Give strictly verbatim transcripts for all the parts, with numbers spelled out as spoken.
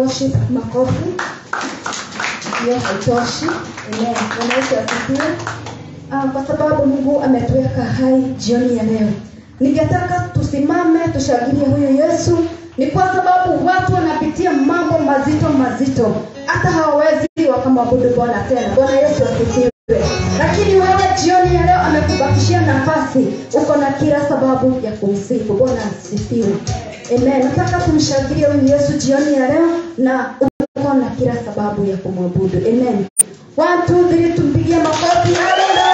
worship makofi. Hiyo haitoshi. Amen. Bwana Yesu asifiwe. Ah, kwa sababu Mungu ametuweka hai jioni ya leo. Ningetaka tusimame tushangilie huyu Yesu. Ni kwa sababu watu wanapitia mambo mazito mazito. Hata hawawezi wakamwabudu Bwana tena. Bwana Yesu asifiwe. Lakini wewe jioni ya leo amekubakishia nafasi. Uko na kila sababu ya kumsifu. Bwana asifiwe. Amen. Nataka tumshangilie huyu Yesu jioni ya leo na uko na kila sababu ya kumwabudu. Amen. One, two, three, tumpigie makofi. Hallelujah.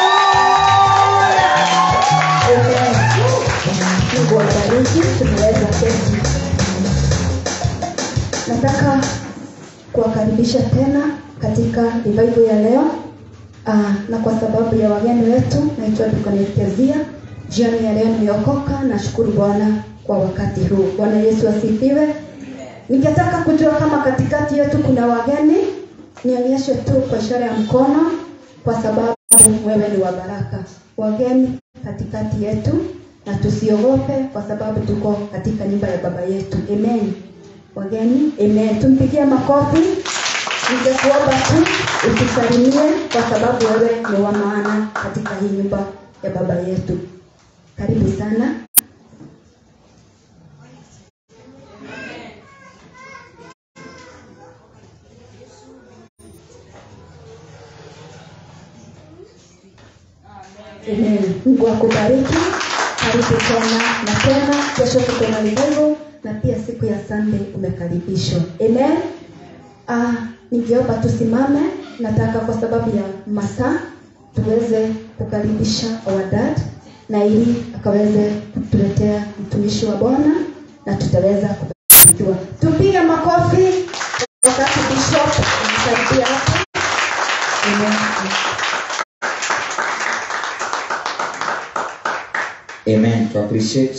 Amen. Mungu awabariki. Tunaweza keti. Nataka kuwakaribisha tena katika revival ya leo. Uh, na kwa sababu ya wageni wetu, naitwa Dukanelkezia. Jioni ya leo nimeokoka, nashukuru Bwana kwa wakati huu. Bwana Yesu asifiwe. Ningetaka kujua kama katikati yetu kuna wageni, nionyeshe tu kwa ishara ya mkono, kwa sababu wewe ni wa baraka. Wageni katikati yetu, na tusiogope kwa sababu tuko katika nyumba ya baba yetu. Amen. Wageni, amen. Tumpigie makofi. Ningekuomba tu utusalimie kwa sababu wewe ni wa maana katika hii nyumba ya baba yetu. Karibu sana. Amen. Mungu akubariki. Karibu tena na tena. Kesho tuko na revival na pia siku ya Sunday umekaribishwa. Amen. Ah, ningeomba tusimame. Nataka kwa sababu ya masaa tuweze kukaribisha our dad na ili akaweze kutuletea mtumishi wa Bwana na tutaweza kubarikiwa. Tupige makofi wakati bishop anakaribia hapa. Amen. Amen. To appreciate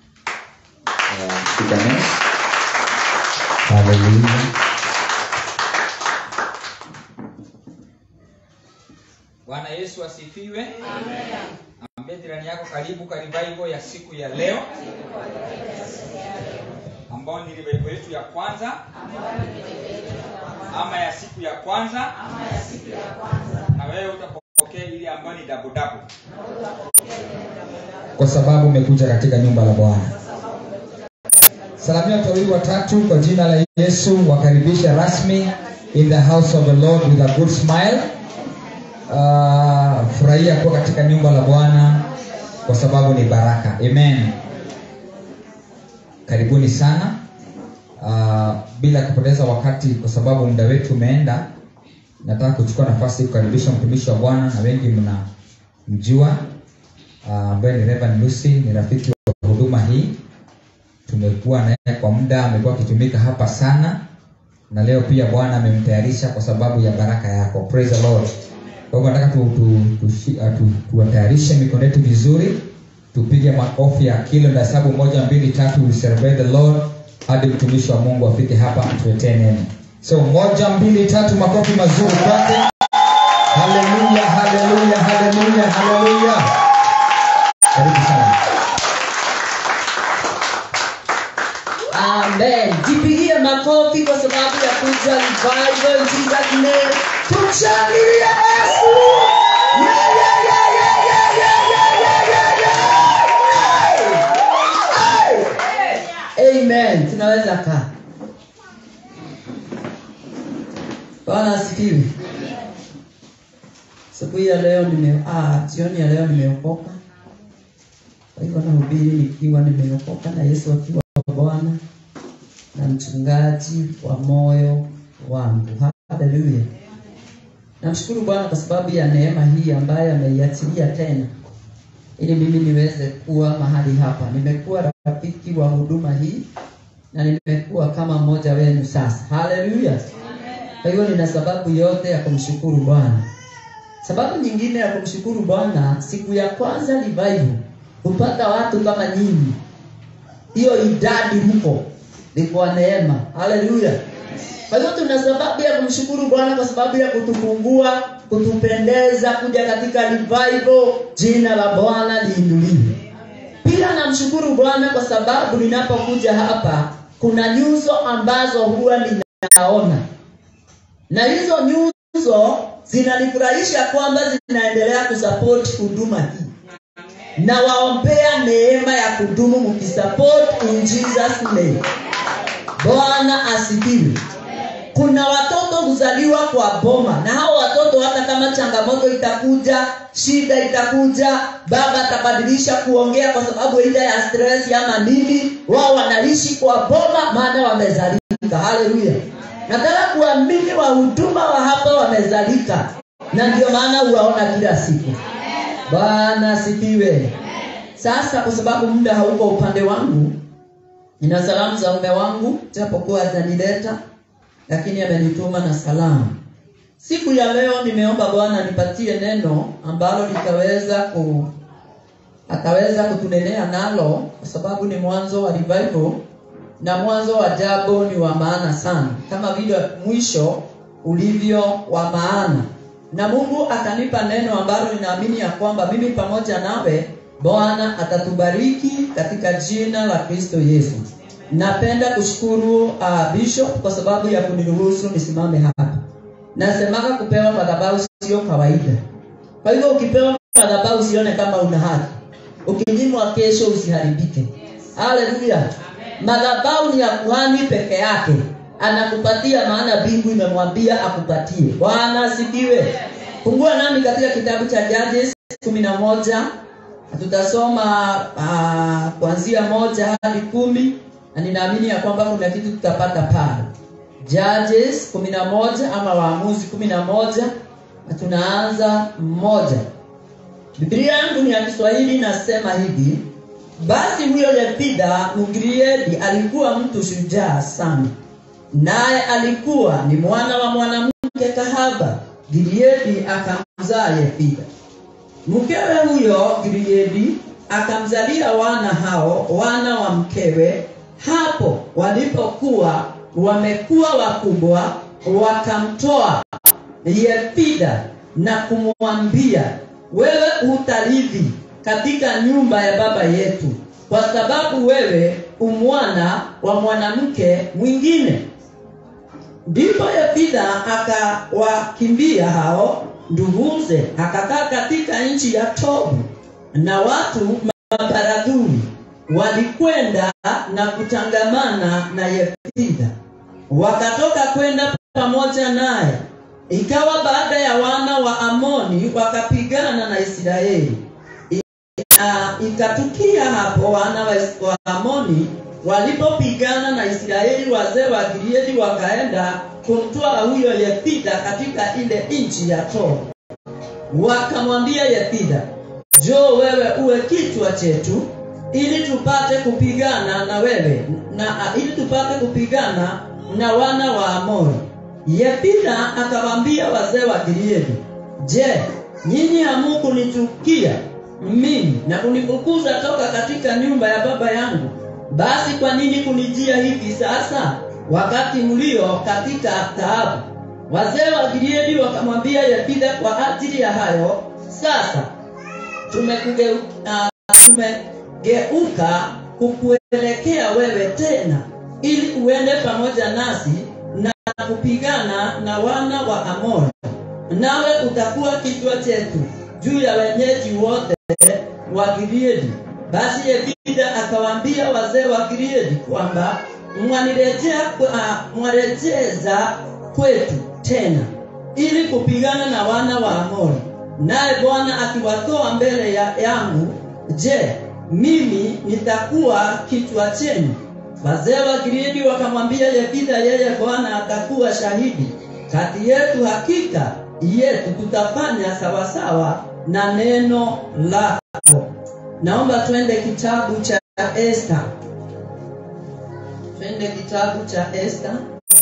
uh, Ganesh. Hallelujah. Bwana Yesu asifiwe. Amen. Ambie jirani yako karibu kwa revival ya siku ya leo. Ambao ni revival yetu ya kwanza. Ama ya siku ya kwanza. Ama ya siku ya kwanza. Na wewe utapokea ile ambayo ni double double. Kwa sababu umekuja katika nyumba la Bwana. Salamia watu wawili watatu kwa jina la Yesu, wakaribisha rasmi in the house of the Lord with a good smile. Uh, furahia kuwa katika nyumba la Bwana kwa sababu ni baraka. Amen. Karibuni sana. Uh, bila kupoteza wakati kwa sababu muda wetu umeenda, nataka kuchukua nafasi kukaribisha mtumishi wa Bwana na wengi mnamjua ambaye uh, ni Reverend Lucy, ni rafiki wa huduma hii. Tumekuwa naye kwa muda, amekuwa akitumika hapa sana. Na leo pia Bwana amemtayarisha kwa sababu ya baraka yako. Praise the Lord. Kwa hivyo nataka tu tuwatayarishe tu, tu, mikono yetu vizuri. Tupige makofi ya kilo na hesabu moja mbili tatu, we celebrate the Lord hadi mtumishi wa Mungu afike hapa atuletee neno. So moja mbili tatu, makofi mazuri kwake. Hallelujah, hallelujah, hallelujah, hallelujah. Karibu sana. Amen. Jipigie makofi kwa sababu ya kuja revival in Jesus name. Tumshangilie Yesu. Yeah, yeah, yeah, yeah, yeah, yeah, yeah, yeah, yeah, yeah. Amen. Tunaweza kaa. Bwana asifiwe. Siku ya leo nime ah jioni ya leo nimeokoka. Kwa hivyo nahubiri nikiwa nimeokoka na Yesu akiwa Bwana na mchungaji wa moyo wangu. Haleluya. Namshukuru Bwana kwa sababu ya neema hii ambayo ameiachilia tena ili mimi niweze kuwa mahali hapa. Nimekuwa rafiki wa huduma hii na nimekuwa kama mmoja wenu sasa. Haleluya. Kwa hiyo nina sababu yote ya kumshukuru Bwana. Sababu nyingine ya kumshukuru Bwana, siku ya kwanza revival kupata watu kama nyinyi, hiyo idadi mko ni kwa neema. Haleluya. Kwa hiyo tuna sababu ya kumshukuru Bwana kwa sababu ya kutufungua, kutupendeza kuja katika revival. Jina la Bwana liinuliwe. Pia namshukuru Bwana kwa sababu ninapokuja hapa kuna nyuso ambazo huwa nayaona, na hizo nyuso zinanifurahisha kwamba zinaendelea kusupport huduma hii, na waombea neema ya kudumu mkisupport in Jesus name. Bwana asifiwe. Kuna watoto kuzaliwa kwa boma, na hao watoto hata kama changamoto itakuja, shida itakuja, baba atabadilisha kuongea kwa sababu ile ya stress ama nini, wao wanaishi kwa boma maana wamezalika. Haleluya. Nataka kuamini wahuduma wa hapa wamezalika, na ndio maana uwaona kila siku. Bwana asifiwe. Sasa kwa sababu muda hauko upande wangu, nina salamu za mume wangu, japokuwa hajanileta lakini amenituma na salamu. Siku ya leo nimeomba Bwana nipatie neno ambalo litaweza ku ataweza kutunenea nalo, kwa sababu ni mwanzo wa revival, na mwanzo wa jambo ni wa maana sana, kama vile mwisho ulivyo wa maana. Na Mungu akanipa neno ambalo ninaamini ya kwamba mimi pamoja nawe Bwana atatubariki katika jina la Kristo Yesu. Napenda kushukuru uh, Bishop kwa sababu ya kuniruhusu nisimame hapa. Nasemaga kupewa madhabahu sio kawaida. Kwa hivyo ukipewa madhabahu usione kama una haki. Ukinyimwa kesho usiharibike. Haleluya. Madhabahu ni ya kuhani peke yake. Anakupatia maana mbingu imemwambia akupatie. Bwana asifiwe. Fungua nami katika kitabu cha Judges kumi na moja. Tutasoma uh, kuanzia moja hadi kumi. Na ninaamini ya kwamba kuna kitu tutapata pale. Judges kumi na moja ama Waamuzi kumi na moja. Na tunaanza moja. Biblia yangu ni ya Kiswahili, nasema hivi: basi huyo Yefida Mgiliedi alikuwa mtu shujaa sana, naye alikuwa ni mwana wa mwanamke kahaba. Gileadi akamzaa Yefida. Mkewe huyo Gileadi akamzalia wana hao, wana wa mkewe. Hapo walipokuwa wamekuwa wakubwa, wakamtoa Yefida na kumwambia, wewe utarithi katika nyumba ya baba yetu, kwa sababu wewe umwana wa mwanamke mwingine. Ndipo Yefida akawakimbia hao nduguze, akakaa katika nchi ya Tobu, na watu mabaradhuli walikwenda na kutangamana na Yefida, wakatoka kwenda pamoja naye. Ikawa baada ya wana wa Amoni wakapigana na Israeli, ikatukia hapo wana wa Amoni walipopigana na Israeli, wazee wa Gileadi wakaenda kumtoa huyo Yefida katika ile nchi ya Tobu. Wakamwambia Yefida, njoo wewe uwe kichwa chetu, ili tupate kupigana na wewe, na ili tupate kupigana na wana wa Amoni. Yefida akawaambia wazee wa Gileadi, je, nyinyi hamkunichukia mimi na kunifukuza toka katika nyumba ya baba yangu? Basi kwa nini kunijia hivi sasa, wakati mlio katika taabu? Wazee wa Gileadi wakamwambia Yefida, kwa ajili ya hayo sasa tumekugeuka uh, tumegeuka kukuelekea wewe tena, ili uende pamoja nasi na kupigana na wana wa Amoni, nawe utakuwa kichwa chetu juu ya wenyeji wote wa Gileadi. Basi Yefida akawaambia wazee wa Gileadi kwamba mwanirejea uh, mwarejeza kwetu tena ili kupigana na wana wa Amoni, naye Bwana akiwatoa mbele ya yangu, je, mimi nitakuwa kichwa chenu? Wazee wa Gileadi wakamwambia Yefida, yeye Bwana atakuwa shahidi kati yetu, hakika yetu tutafanya sawasawa na neno lako. Naomba twende kitabu cha Esther. Twende kitabu cha Esther.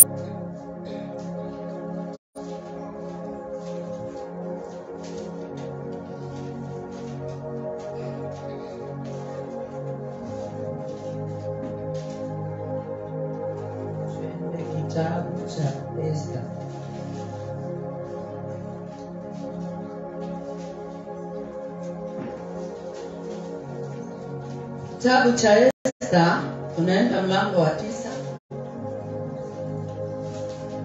Twende kitabu cha Esther. Kitabu cha Esther, tunaenda mlango wa tisa.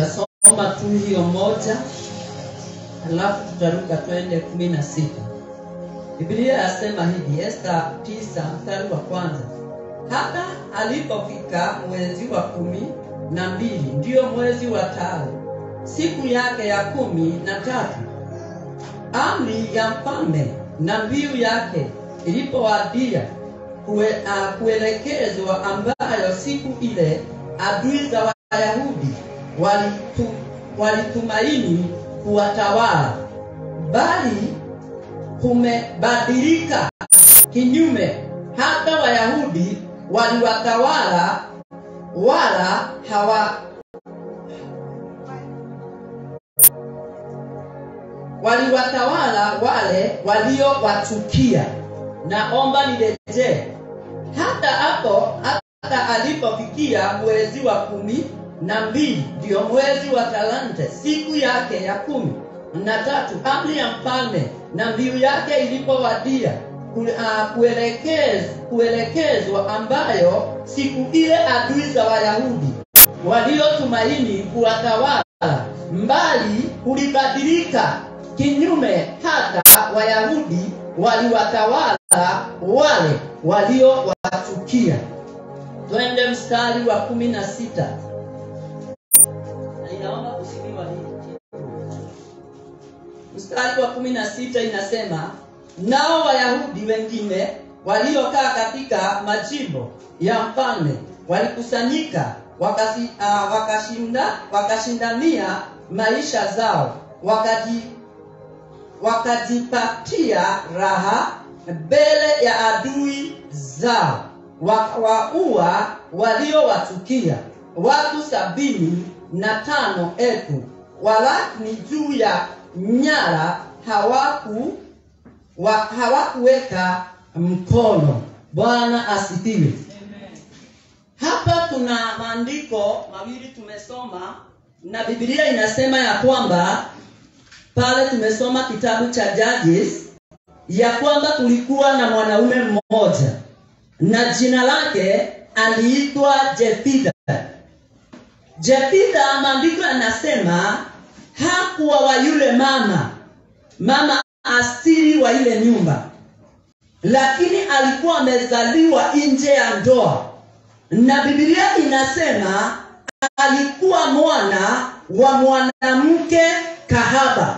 Tasoma tu hiyo moja, alafu tutaruka twende kumi na sita. Biblia yasema hivi, Esta tisa mstari wa kwanza. Hata alipofika mwezi wa kumi na mbili, ndio mwezi wa tano, siku yake ya kumi na tatu, amri ya mfalme na mbiu yake ilipowadia kue, uh, kuelekezwa, ambayo siku ile adui za Wayahudi walitu, walitumaini kuwatawala, bali kumebadilika kinyume. Hata Wayahudi waliwatawala, wala hawa waliwatawala wale waliowachukia. Naomba nirejee. Hata hapo, hata alipofikia mwezi wa kumi na mbili, ndio mwezi wa talante, siku yake ya kumi na tatu, amri ya mfalme na mbiu yake ilipowadia kuelekez, kuelekezwa, ambayo siku ile adui za Wayahudi waliotumaini kuwatawala, mbali kulibadilika kinyume. Hata Wayahudi waliwatawala wale waliowachukia. Twende mstari wa kumi na sita. Na inaomba kusimiwa hii. Mstari wa kumi na sita inasema, nao Wayahudi wengine waliokaa katika majimbo ya mfalme walikusanyika, wakasi, uh, wakashinda wakashindania maisha zao, wakaji wakajipatia raha mbele ya adui zao, wakawaua waliowachukia watu sabini na tano elfu, walakini juu ya nyara hawaku wa, hawakuweka mkono. Bwana asifiwe. Hapa tuna maandiko mawili tumesoma, na Biblia inasema ya kwamba pale tumesoma kitabu cha Judges ya kwamba kulikuwa na mwanaume mmoja na jina lake aliitwa Jefitha. Jefitha, maandiko yanasema hakuwa wa yule mama mama asili wa ile nyumba, lakini alikuwa amezaliwa nje ya ndoa, na Biblia inasema alikuwa mwana wa mwanamke kahaba,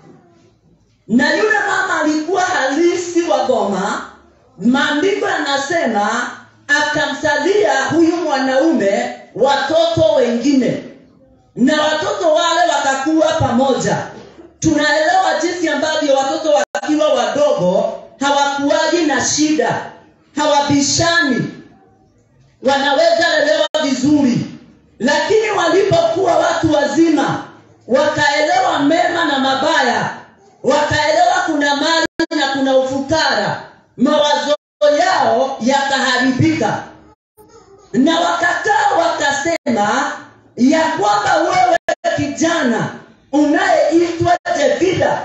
na yule mama alikuwa halisi wa boma. Maandiko yanasema akamsalia huyu mwanaume watoto wengine, na watoto wale wakakuwa pamoja. Tunaelewa jinsi ambavyo watoto wakiwa wadogo hawakuwaji na shida, hawabishani, wanaweza lelewa vizuri. Lakini walipokuwa watu wazima, wakaelewa mema na mabaya, wakaelewa kuna mali na kuna ufukara, mawazo yao yakaharibika, na wakakaa wakasema ya kwamba wewe kijana unayeitwa Jefitha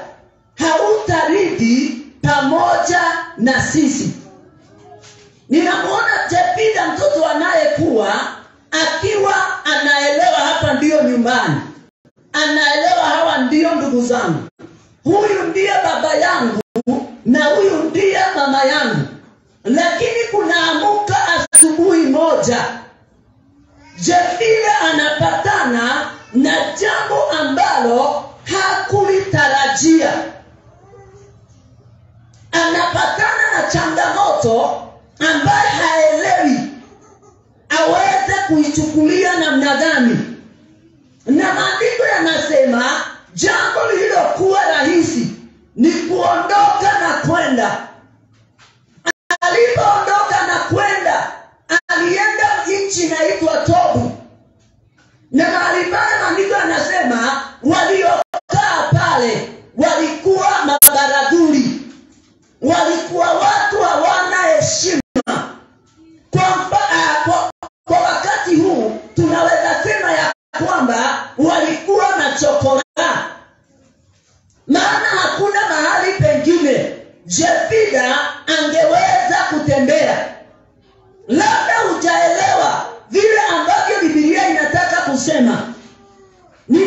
hautaridi pamoja na sisi. Ninamuona Jefitha mtoto anayekuwa akiwa anaelewa hapa ndio nyumbani, anaelewa hawa ndio ndugu zangu, huyu ndiye baba yangu na huyu ndiye mama yangu. Lakini kunaamuka asubuhi moja, Jefitha anapatana na jambo ambalo hakulitarajia. Anapatana na changamoto ambayo haelewi aweze kuichukulia namna gani. Na maandiko yanasema jambo lililokuwa rahisi ni kuondoka na kwenda. Alipoondoka na kwenda, alienda nchi inaitwa Tobu, na mahali pale maandiko yanasema waliokaa pale walikuwa mabaradhuli, walikuwa watu hawana heshima. Kwa, kwa, kwa wakati huu tunaweza sema ya kwamba walikuwa na chokora, maana hakuna mahali pengine Jefitha angeweza kutembea. Labda hujaelewa vile ambavyo Biblia inataka kusema. Ni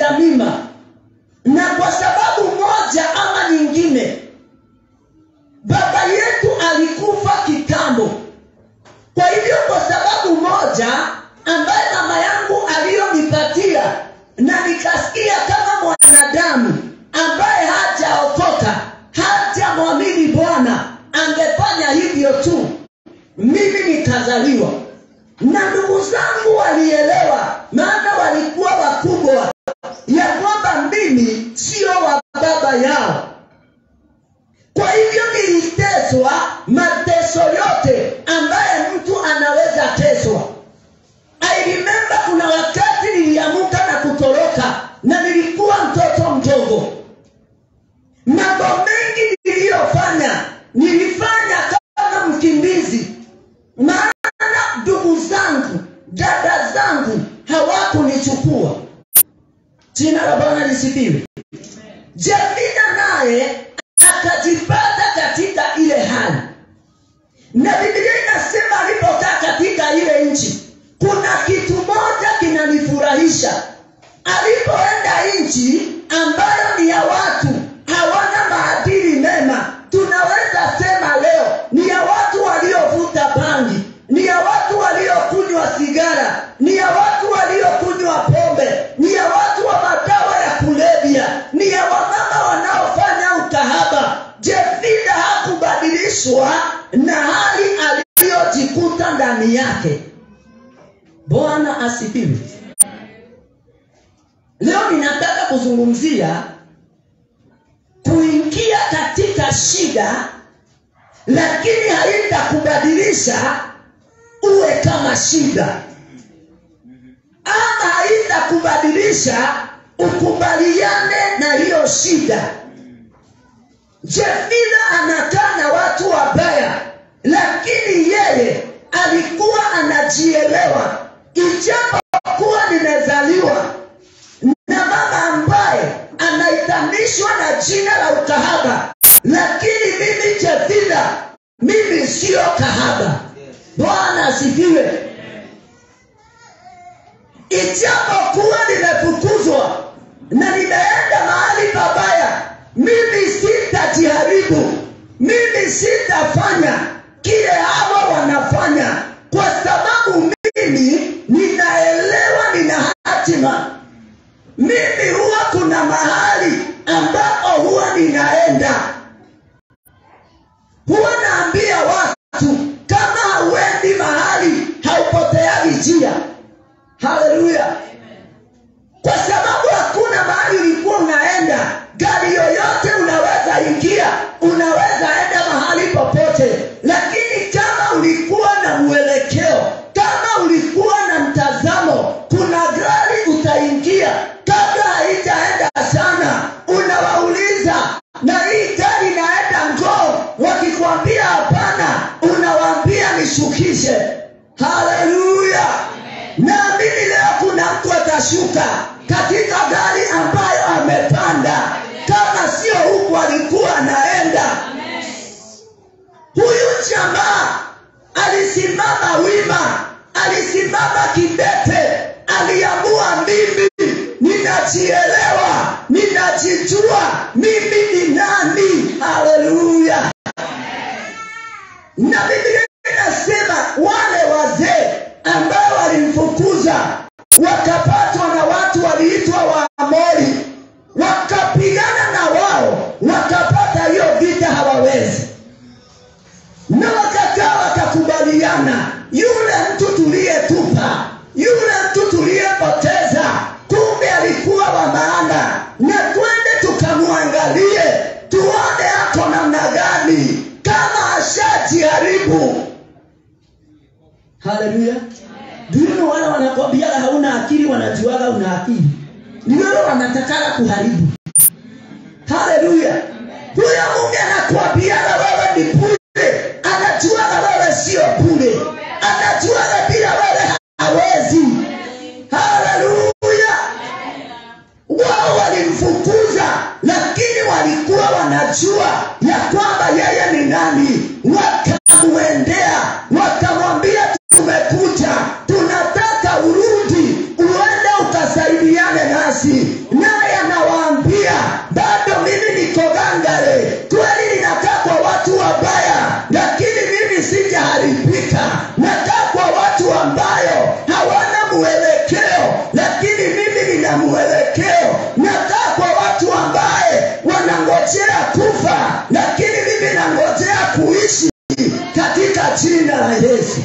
ganima. Na kwa sababu moja ama nyingine, baba yetu alikufa kitambo. Kwa hivyo kwa sababu moja ambaye mama yangu aliyonipatia, na nikasikia kama mwanadamu ambaye hajaokoka, hajamwamini Bwana, angefanya hivyo tu, mimi nikazaliwa. Na ndugu zangu walielewa, maana walikuwa wakubwa, ya kwamba mimi sio wa baba yao. Kwa hivyo niliteswa mateso yote ambaye mtu anaweza teswa. I remember kuna wakati niliamuka na kutoroka, na nilikuwa mtoto mdogo. Mambo mengi niliyofanya, nilifanya kama mkimbizi. Maana ndugu zangu, dada zangu hawakunichukua. Jina la Bwana lisifiwe. Jefida naye akajipata katika ile hali. Na Biblia inasema alipokaa katika ile nchi, kuna kitu moja kinanifurahisha. Alipoenda nchi ambayo ni ya watu hawana maadili mema, tunaweza sema leo ni ya watu waliovuta bangi, ni ya watu waliokunywa sigara, ni ya watu waliokunywa pombe, ni ya watu wa madawa ya kulevya, ni ya wamama wanaofanya ukahaba. Jefida hakubadilishwa na hali aliyojikuta ndani yake. Bwana asifiwe. Leo ninataka kuzungumzia kuingia katika shida, lakini haitakubadilisha uwe kama shida, ama haitakubadilisha ukubaliane na hiyo shida. Jefida anakaa na watu wabaya, lakini yeye alikuwa anajielewa. Ijapokuwa nimezaliwa na mama ambaye anaitanishwa na jina la ukahaba, lakini mimi Jefida, mimi sio kahaba. Bwana asifiwe. Ijapokuwa nimefukuzwa na nimeenda mahali pabaya, mimi sitajiharibu. Mimi sitafanya kile hawa wanafanya, kwa sababu mimi ninaelewa nina hatima. Mimi huwa kuna mahali ambapo huwa ninaenda. Huwa naambia watu, kama hauendi mahali haupotea njia. Haleluya. Kwa sababu hakuna mahali ulikuwa unaenda, gari yoyote unaweza ingia, unaweza enda mahali popote. Lakini kama ulikuwa na mwelekeo, kama ulikuwa na mtazamo, kuna gari utaingia. Kabla haitaenda sana, unawauliza, na hii gari inaenda Ngong? Wakikwambia hapana, unawaambia nishukishe. Haleluya. Na mimi leo kuna mtu atashuka katika gari ambayo amepanda, kama sio huku alikuwa anaenda. Huyu jamaa alisimama wima, alisimama kidete, aliamua mimi ninajielewa, ninajijua mimi ni nani. Haleluya. Na Biblia inasema wale wazee ambao walimfukuza wakapatwa na watu waliitwa Waamori, wakapigana na wao, wakapata hiyo vita hawawezi. Na wakakaa wakakubaliana, yule mtu tuliyetupa, yule mtu tuliyepoteza, kumbe alikuwa wa maana, na twende tukamwangalie, tuone ako namna gani, kama ashajiharibu. Haleluya. Ndio wale wanakwambia hauna akili, wanajuaga una akili. Ni wale wanatakala kuharibu. Haleluya. Huyo Mungu anakuambia wewe ni bure, anajuaga wewe sio bure, anajuaga bila wewe hawezi. Haleluya. Wao walimfukuza, lakini walikuwa wanajua ya kwamba yeye ni nani. Wakamwendea, wakamwambia, tumekuja, tunataka urudi uende ukasaidiane nasi. kazi, naye anawaambia bado mimi niko gangare. Kweli ninakaa kwa watu wabaya, lakini mimi sijaharibika. Nakaa kwa watu ambayo hawana mwelekeo, lakini mimi nina mwelekeo. Nakaa kwa watu ambaye wanangojea kufa, lakini mimi nangojea kuishi katika jina la Yesu.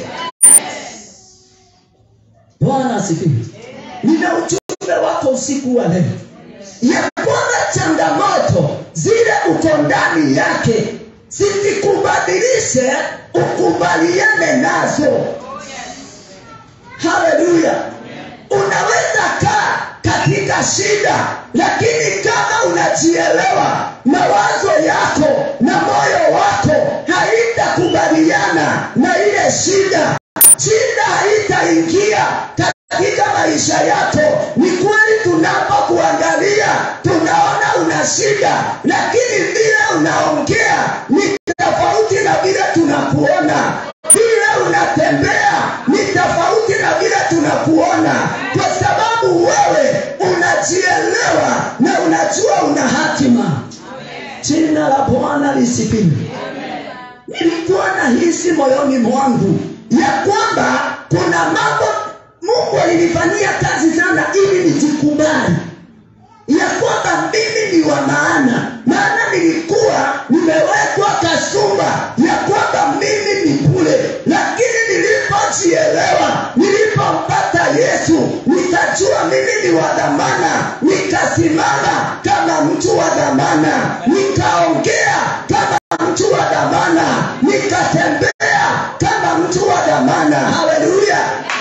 Bwana asifiwe. Nina ujumbe wako usiku wa leo, ya kwamba changamoto zile uko ndani yake zisikubadilishe ukubaliane nazo. Haleluya. Unaweza kaa katika shida, lakini kama unajielewa, mawazo yako na moyo wako haitakubaliana na ile shida, shida haitaingia katika maisha yako. Ni kweli tunapokuangalia tunaona una shida, lakini vile unaongea ni tofauti na vile tunakuona. Vile unatembea ni tofauti na vile tunakuona, kwa sababu wewe unajielewa na unajua una hatima. Jina la Bwana lisifiwe. Nilikuwa nahisi moyoni mwangu ya kwamba kuna mambo Mungu alinifanyia kazi sana ili nijikubali ya kwamba mimi ni wa maana. Maana nilikuwa nimewekwa kasumba ya kwamba mimi ni bure, lakini nilipojielewa, nilipompata Yesu, nikajua mimi ni wa dhamana. Nikasimama kama mtu wa dhamana, nikaongea kama mtu wa dhamana, nikatembea kama mtu wa dhamana. Haleluya.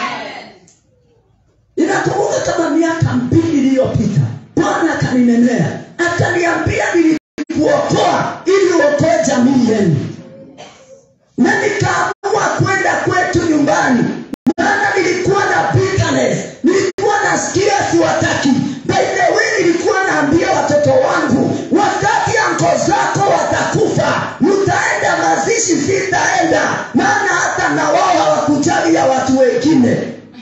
Ninakumbuka kama miaka mbili iliyopita Bwana akaninenea, akaniambia nilikuokoa ili uokoe jamii yenu. Na nikaamua kwenda kwetu nyumbani, maana nilikuwa na bitterness, nilikuwa nasikia siwataki. By the way, nilikuwa naambia watoto wangu, wakati anko zako watakufa, mtaenda mazishi, sitaenda, maana hata na wao hawakujali ya watu wengine.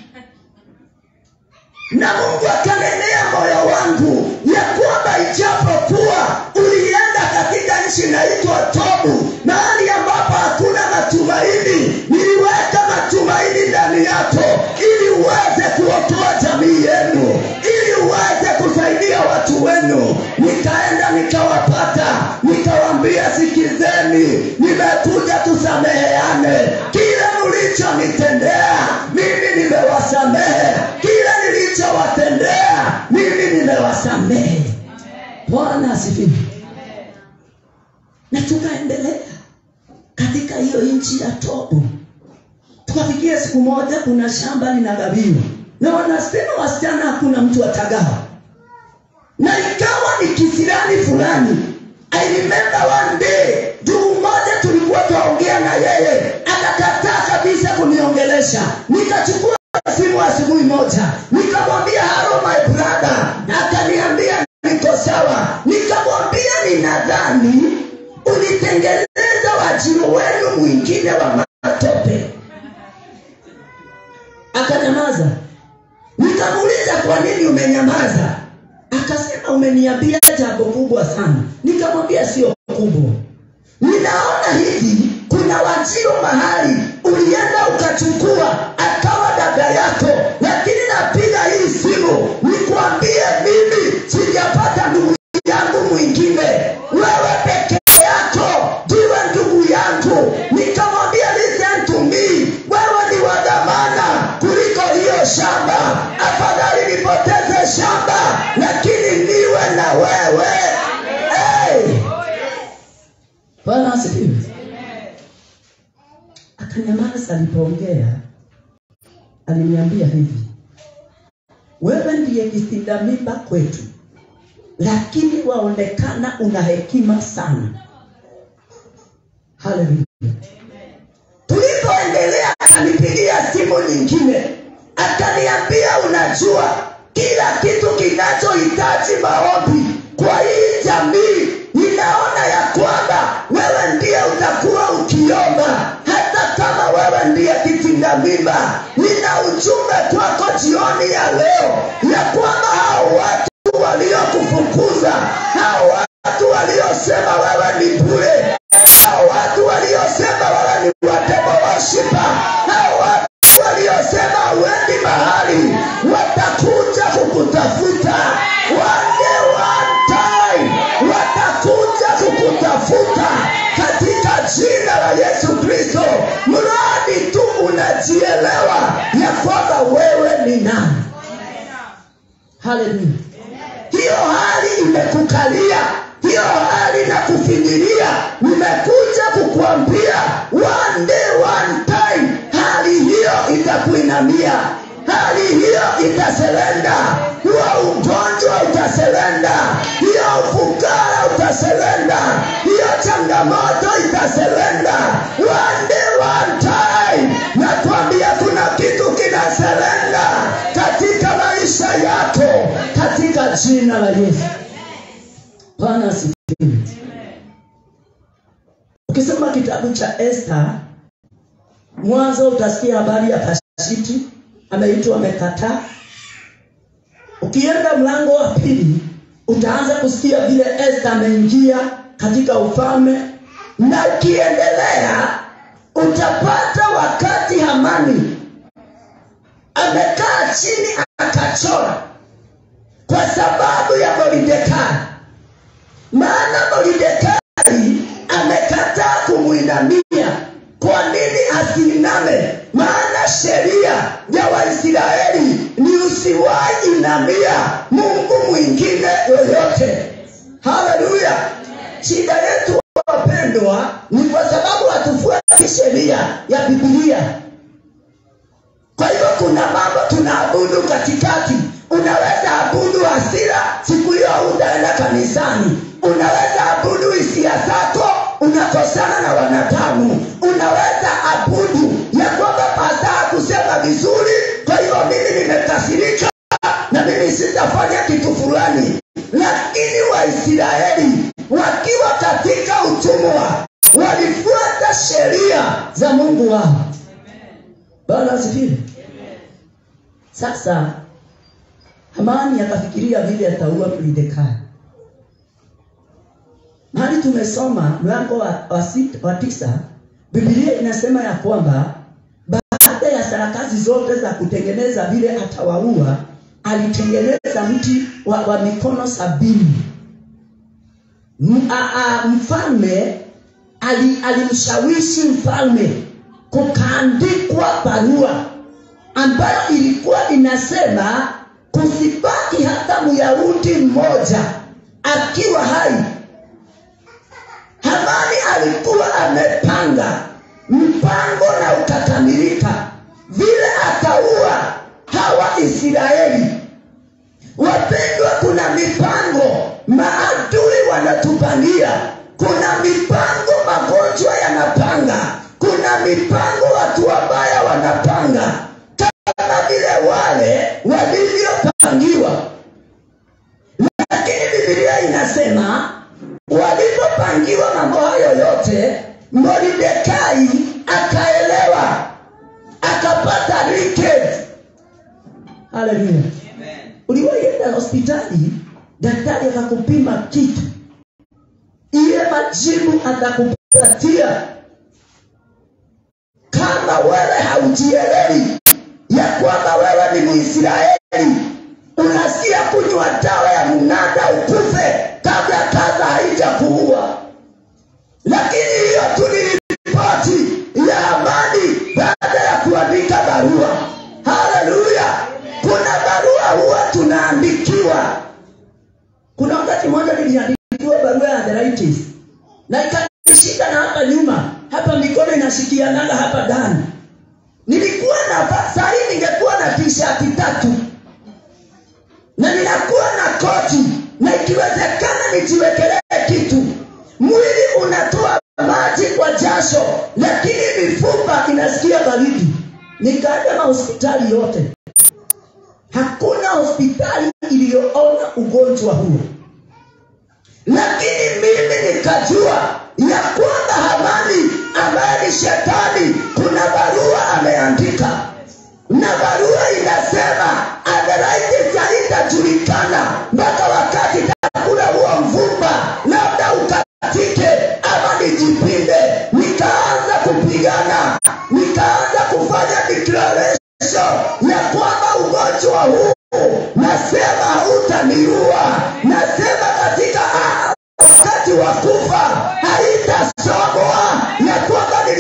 Na Mungu akanenea moyo wangu ya kwamba ijapokuwa ulienda katika nchi inaitwa Tobu, mahali ambapo hakuna matumaini, niliweka matumaini ndani yako ili uweze kuokoa jamii yenu, ili uweze kusaidia watu wenu. Nikaenda nikawapata, nikawaambia sikizeni, nimekuja tusameheane. Kile mlichonitendea mimi nimewasamehe, kile nilichowatendea mimi nimewasamehe. Bwana asifiwe. Na tukaendelea katika hiyo nchi ya Tobu. Tukafikia siku moja kuna shamba linagawiwa, na wanasema wasichana hakuna mtu atagawa. Na ikawa ni kisirani fulani. I remember one day, ndugu mmoja tulikuwa tuongea na yeye, akakataa kabisa kuniongelesha. Nikachukua simu asubuhi moja, nikamwambia hello my brother, akaniambia niko sawa. Nikamwambia ninadhani ulitengeneza wajiro wenu mwingine wa matope. Akanyamaza. Nikamuuliza kwa nini umenyamaza? Akasema umeniambia jambo kubwa sana. Nikamwambia sio kubwa. Ninaona hivi kuna wajiro mahali ulienda ukachukua akawa dada yako, lakini napiga hii simu nikwambie mimi sijapata ndugu yangu mwingine, wewe peke yako ndiwe ndugu yangu. Nikamwambia listen to me, wewe ni wa dhamana kuliko hiyo shamba. Afadhali nipoteze shamba lakini niwe na wewe. Hey! Bwana asifiwe. Akanyamaza. Alipoongea aliniambia hivi, wewe ndiye kitinda mimba kwetu, lakini waonekana una hekima sana. Haleluya. Tulipoendelea akanipigia simu nyingine, akaniambia unajua kila kitu kinachohitaji maombi kwa hii jamii, ninaona ya kwamba wewe ndiye utakuwa ukiomba, hata kama wewe ndiye kitinda mimba. Nina ujumbe kwako jioni ya leo ya kwamba hao watu Yesu Kristo, mradi tu unajielewa ya kwamba wewe ni nani. Haleluya. Hiyo hali imekukalia, hiyo hali na kufinyilia, nimekuja kukuambia one day one time hali hiyo itakuinamia, hali hiyo itaselenda, huo ugonjwa utaselenda, hiyo ufukara utaselenda, hiyo changamoto itaselenda. One day one time nakwambia kuna kitu kinaselenda katika maisha yako katika jina la Yesu. Bwana asifiwe. Ukisoma kitabu cha Esther, mwanzo utasikia habari ya Vashti ameitwa amekataa. Ukienda mlango wa pili utaanza kusikia vile Esther ameingia katika ufalme, na ukiendelea utapata wakati Hamani amekaa chini akachora kwa sababu ya Mordekai. Maana Mordekai amekataa kumuinamia. Kwa nini asiiname? Maana sheria ya Waisraeli ni usiwahi inamia Mungu mwingine yoyote. Haleluya. Shida yetu wapendwa ni kwa sababu hatufuati sheria ya Biblia. Kwa hivyo kuna mambo tunaabudu katikati. Unaweza abudu hasira, siku hiyo utaenda kanisani. Unaweza abudu hisia zako, unakosana na wanadamu. Unaweza abudu ya kwamba pastor kusema vizuri, kwa hivyo mimi nimekasirika na mimi sitafanya kitu fulani. Lakini Waisraeli wakiwa katika utumwa walifuata sheria za Mungu wao. Bwana asifiwe. Sasa Hamani akafikiria vile ataua Mordekai. Mahali tumesoma mlango wa, wa, sita, wa tisa, Biblia inasema ya kwamba baada ya sarakasi zote za kutengeneza vile atawaua, alitengeneza mti wa, wa mikono sabini. M, a, a, mfalme alimshawishi mfalme kukaandikwa barua ambayo ilikuwa inasema kusibaki hata Myahudi mmoja akiwa hai. Hamani alikuwa amepanga mpango na ukakamilika vile ataua hawa Israeli. Wapendwa, kuna mipango maadui wanatupangia. Kuna mipango magonjwa yanapanga. Kuna mipango watu wabaya wanapanga, kama vile wale walivyopangiwa. Lakini Biblia inasema walipopangiwa mambo hayo yote, Mordekai akaelewa, akapata rickets. Haleluya. Amen. Uliwaenda hospitali, daktari akakupima kitu, ile majibu atakupatia. Kama wewe haujielewi ya kwamba wewe ni Mwisraeli, unasikia kunywa dawa ya mnada ukufe kabla kaza haijakuua. Lakini hiyo tu ni ripoti ya Hamani baada ya kuandika barua. Haleluya. Kuna barua huwa tunaandikiwa. Kuna wakati mmoja niliandikiwa barua ya arthritis, na ikanishika na hapa nyuma, hapa mikono inashikiana hapa ndani. Nilikuwa na saa hii ningekuwa na t-shirt tatu na ninakuwa na koti, na ikiwezekana nijiwekelee kitu. Mwili unatoa maji kwa jasho, lakini mifupa inasikia baridi. Nikaenda hospitali yote, hakuna hospitali iliyoona ugonjwa huo. Lakini mimi nikajua ya kwamba Hamani ambaye ni shetani, kuna barua ameandika, na barua inasema arthritis haitajulikana mpaka wakati takula huo mvumba, labda ukatike ama nijipinde. Nikaanza kupigana, nikaanza kufanya declaration ya kwamba ugonjwa huu, nasema hautaniua, nasema katika wakati wa kufa haitasogwa, ya kwamba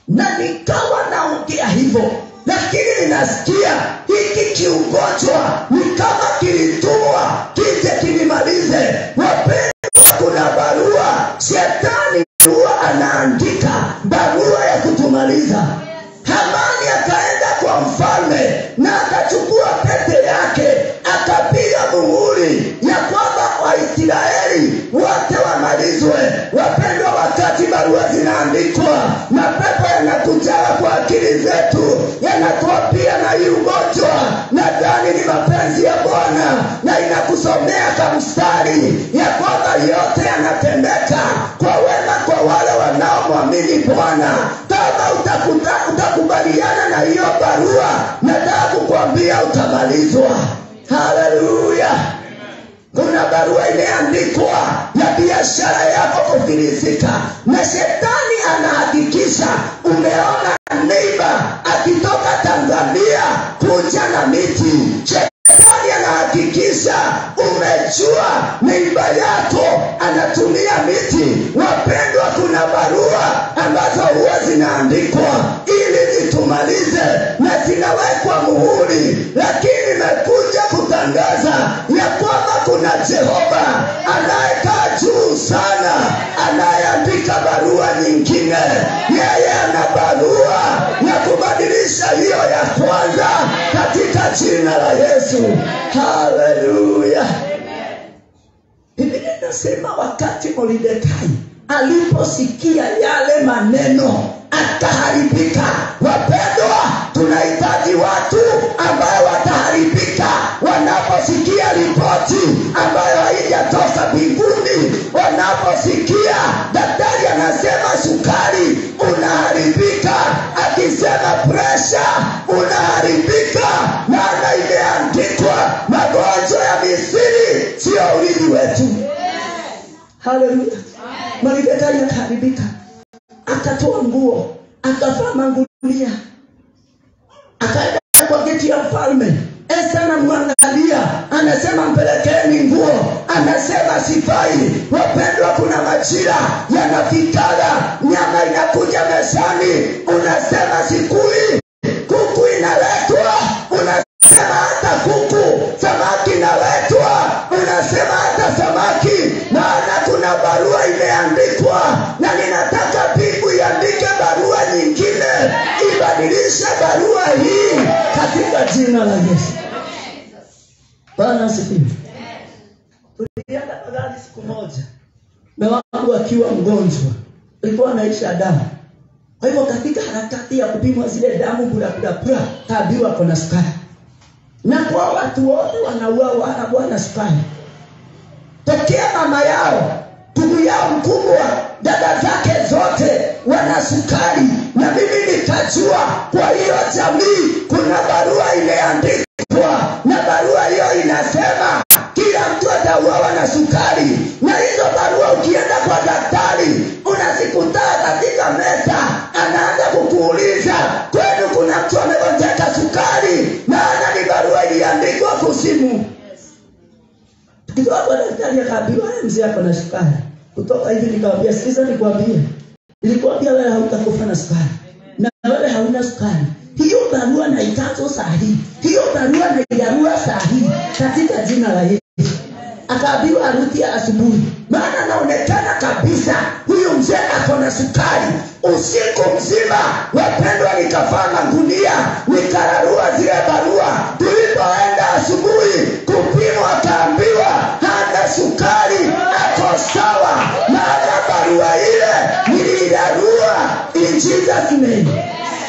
na nikawa naongea hivyo, lakini ninasikia hiki kiugonjwa ni kama kilitumwa kije kinimalize. Wapendwa, kuna barua shetani huwa anaandika, barua ya kutumaliza. Hamani akaenda kwa mfalme na akachukua pete yake, akapiga muhuri ya kwamba Waisraeli wote wamalizwe. Wapendwa, wakati barua zinaandikwa, mapepo yanakuja kwa akili zetu, yanatuapia na hii ugonjwa, nadhani ni mapenzi ya Bwana, na inakusomea kamstari ya kwamba yote yanatendeka kwa wema kwa wale wanaomwamini Bwana. Kama utakuta utakubaliana na hiyo barua, nataka kukwambia utamalizwa. Haleluya. Kuna barua imeandikwa ya biashara yako kufilisika, na shetani anahakikisha. Umeona neiba akitoka Tanzania kuja na miti, shetani anahakikisha umejua neiba yako anatumia miti. Wapendwa, kuna barua ambazo huwa zinaandikwa ili zitumalize na zinawekwa muhuri, lakini nimekuja kutangaza ya kwamba kuna Jehova anayekaa juu sana, anayeandika barua nyingine. Yeye ana barua ya kubadilisha hiyo ya kwanza katika jina la Yesu. Haleluya. Biblia inasema wakati Mordekai aliposikia yale maneno akaharibika. Wapendwa, tunahitaji watu ambao wataharibika wanaposikia ripoti ambayo haijatoka mbinguni. Wanaposikia daktari anasema sukari, unaharibika. Akisema presha, unaharibika. Maana imeandikwa magonjwa ya Misri sio urithi wetu. Haleluya. Mordekai akaharibika, akatoa nguo, akavaa mangunia, akaenda kwa geti ya mfalme. Esta anamwangalia, anasema mpelekeni nguo, anasema sifai. Wapendwa, kuna majira yanafikaga, nyama inakuja mezani, unasema sikui. Kuku inaletwa, unasema hata kuku. Samaki inaletwa, unasema hata samaki. Maana kuna barua imeandikwa, na ninataka Mungu iandike barua nyingine, ibadilishe barua hii katika jina la Yesu. Bwana asifiwe. Tulienda pagani siku moja, mume wangu akiwa mgonjwa, alikuwa anaisha damu. Kwa hivyo katika harakati ya kupimwa zile damu bula bula bula, kaambiwa kuna sukari. Na kwa watu wote wanauawa na bwana sukari. Tokea mama yao, ndugu yao mkubwa, dada zake zote wana sukari. Na mimi nikajua kwa hiyo jamii kuna barua imeandikwa, na barua hiyo inasema kila mtu atauawa na sukari. Na hizo barua ukienda kwa daktari unazikuta katika meza, anaanza kukuuliza kwenu kuna mtu amegonjeka sukari, maana ni barua iliandikwa kusimu. Tukitoka kwa daktari akaambiwa mzee ako na sukari. Kutoka hivi nikamwambia sikiza nikwambie, nilikwambia wewe hautakufa na sukari, na wewe hauna sukari. Hiyo barua na itazo sahihi, hiyo barua na idarua sahihi katika jina la Yesu. Akaambiwa arudi asubuhi, maana anaonekana kabisa huyo mzee ako na sukari. Usiku mzima, wapendwa, nikavaa magunia, nikararua zile barua. Tulipoenda asubuhi kupimwa, akaambiwa hana sukari, ako sawa. Maana barua ile nilirarua in Jesus name.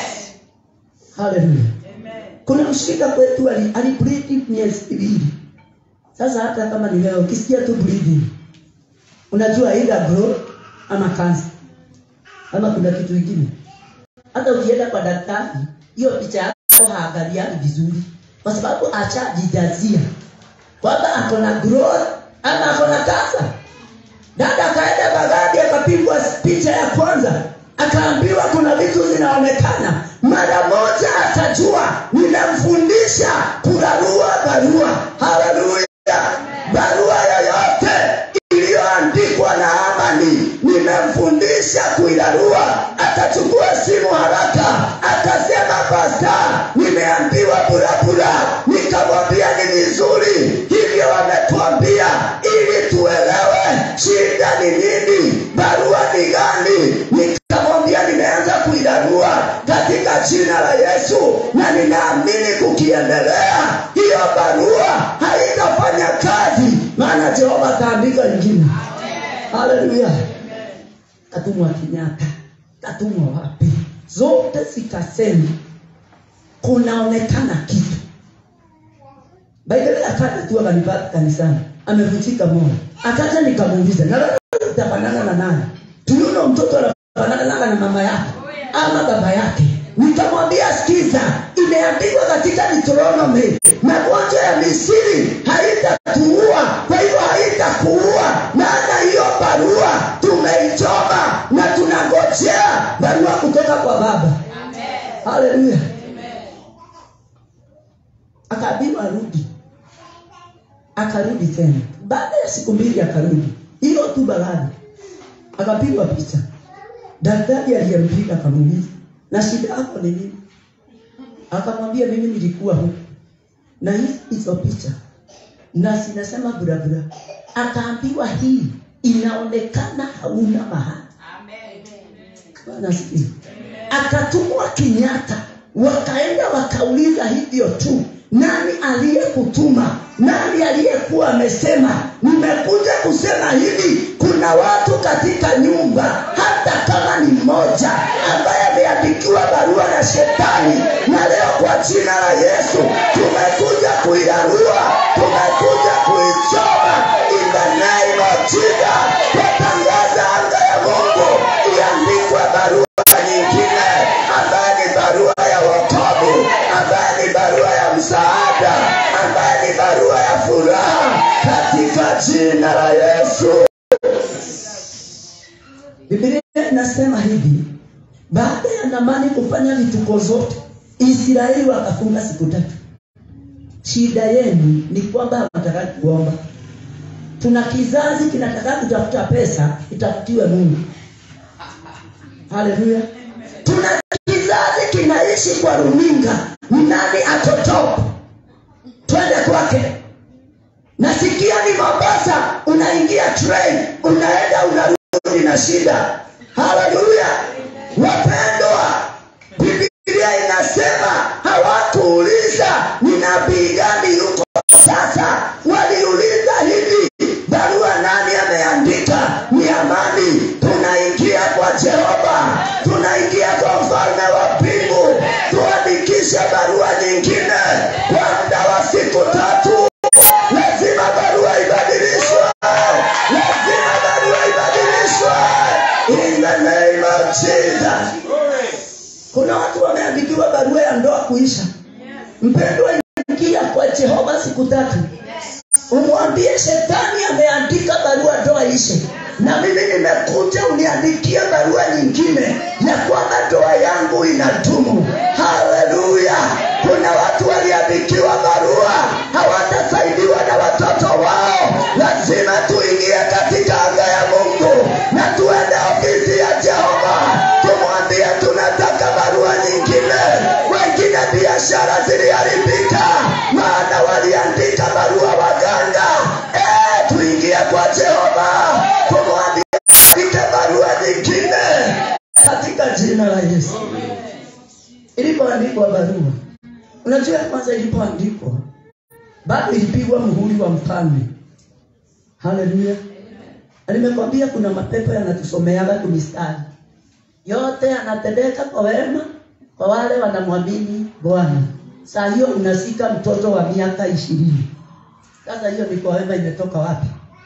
Hallelujah. Kuna mshirika kwetu alibreathe miezi mbili. Sasa hata kama ni leo ukisikia tu breathing, unajua either growth ama cancer ama kuna kitu kingine. Hata ukienda kwa daktari, hiyo picha yako haangalia vizuri, kwa sababu achajijazia kwamba ako na growth ama ako na cancer. Dada kaenda Bagadi akapigwa picha ya kwanza, akaambiwa kuna vitu zinaonekana. Mara moja akajua, ninamfundisha kurarua barua. Haleluya. Barua yoyote iliyoandikwa na amani, nimemfundisha kuilarua, akachukua simu haraka, akasema pasta, nimeambiwa burabura. Nikamwambia ni vizuri, hivyo wametuambia ili tuelewe shida ni nini, barua ni gani. Nikamwambia nimeanza kuilarua katika jina la Yesu, na ninaamini kukiendelea hiyo barua haitafanya kazi, maana Jehova kaandika nyingine. Haleluya. Katumwa Kenyatta, katumwa wapi, zote zikasema kunaonekana kitu. Baadaye akaja tu akanipata kanisani, amevunjika moyo. Akaja nikamuuliza, na wewe utafanana na nani? Tuliona mtoto anafanana na mama yake ama baba yake. Nikamwambia sikiza, imeandikwa katika Deuteronomy, magonjwa ya Misri haitatuua, kwa hivyo haitakuua. Maana hiyo barua tumeichoma na tunangojea barua kutoka kwa baba. Amen. Haleluya. Amen. Akaambiwa arudi. Akarudi tena. Baada ya siku mbili akarudi. Hiyo tu balani. Akapigwa picha. Daktari aliyempiga akamuuliza, na shida yako ni nini? Akamwambia mimi nilikuwa huko, na hii hizo picha na sinasema burabura. Akaambiwa hii inaonekana hauna mahali. Amen. Bwana sikia. Akatumwa Kenyatta, wakaenda wakauliza hivyo tu, nani aliyekutuma? Nani aliyekuwa amesema nimekuja kusema hivi? Kuna watu katika nyumba, hata kama ni mmoja, ambaye ameandikiwa barua na shetani, na leo kwa jina la Yesu tumekuja kuilarua, tumekuja kuichoma in the name of Jesus. Tutangaza anga ya Mungu iandikwe barua nyingine, ambaye ni barua ya wokovu, ambaye ni barua ya msaada, ambaye ni barua ya furaha, katika jina la Yesu. Biblia inasema hivi, baada ya Naamani kufanya vituko zote, Israeli wakafunga siku tatu. Shida yenu ni kwamba wanataka kuomba. Tuna kizazi kinataka kutafuta pesa, itafutiwe Mungu. Haleluya. Tuna kizazi kinaishi kwa runinga, ni nani ako top, twende kwake. Nasikia ni Mombasa, unaingia train, unaenda unarudi na shida. Haleluya. Wapendwa, Biblia inasema hawakuuliza ni nabii gani yuko sasa. Waliuliza hivi, barua nani ameandika? Ni amani. Tunaingia kwa Jehova, tunaingia kwa mfalme wa mbingu, tuandikishe barua nyingine kwa muda wa siku tatu. Lazima barua ibadilishwe, lazima barua ibadilishwe in the name of Jesus. Kuna watu wameandikiwa barua ya ndoa kuisha. Mpendwa, ingia kwa Jehova siku tatu, umwambie shetani ameandika barua ndoa ishe, na mimi nimekuja uniandikia barua nyingine ya kwamba ndoa yangu inadumu. Haleluya. Kuna watu waliandikiwa barua hawatasaidiwa na watoto wao. Lazima tuingie katika anga ya Mungu na tuende ofisi ya Jehova, tumwambie tunataka barua nyingine. Wengine biashara ziliharibika, maana waliandika barua waganga. Eh, tuingie kwa Jehova, tumwambie andike barua nyingine katika jina la Yesu. Ilipoandikwa barua, unajua kwanza ilipoandikwa, bado ilipigwa muhuri wa mfalme. Haleluya. Nimekwambia kuna mapepo yanatusomeaga kumistari. Yote yanatendeka kwa wema kwa wale wanamwamini Bwana. Saa hiyo unasika mtoto wa miaka ishirini. Sasa hiyo ni kwa wema imetoka wapi?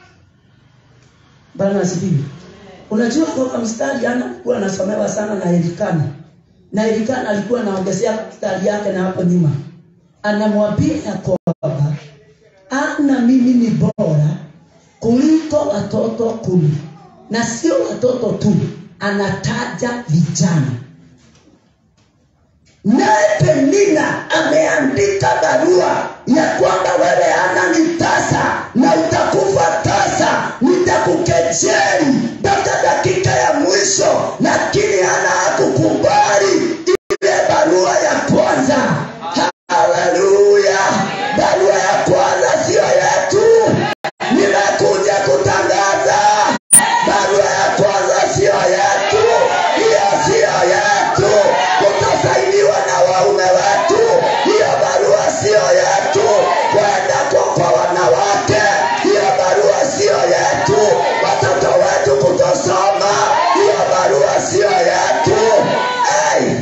Bwana asifiwe. Unajua kwa mstari ana alikuwa anasomewa sana na Elikana. Na Elikana alikuwa anaongezea mstari yake na hapo nyuma. Anamwambia kwamba ana mimi ni bora kuliko watoto kumi. Na sio watoto tu, anataja vijana. Naye Penina ameandika barua ya kwamba wewe Hana ni tasa na utakufa tasa, nitakukejeli mpaka dakika ya mwisho. Lakini Hana hakukubali ile barua ya kwanza. Haleluya! Barua ya kwanza sio yetu. Nimekuja kutangaza barua ya kwanza sio yetu. Hiyo sio yetu. Kutasaidiwa na waume wetu. Hiyo barua sio yetu. Kwenda kwa, kwa wanawake. Hiyo barua sio yetu. Watoto wetu kutosoma. Hiyo barua sio yetu. Hey!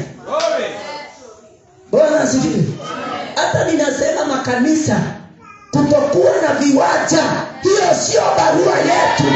Bwana asifiwe. Hata ninasema makanisa kutokuwa na viwanja, hiyo sio barua yetu.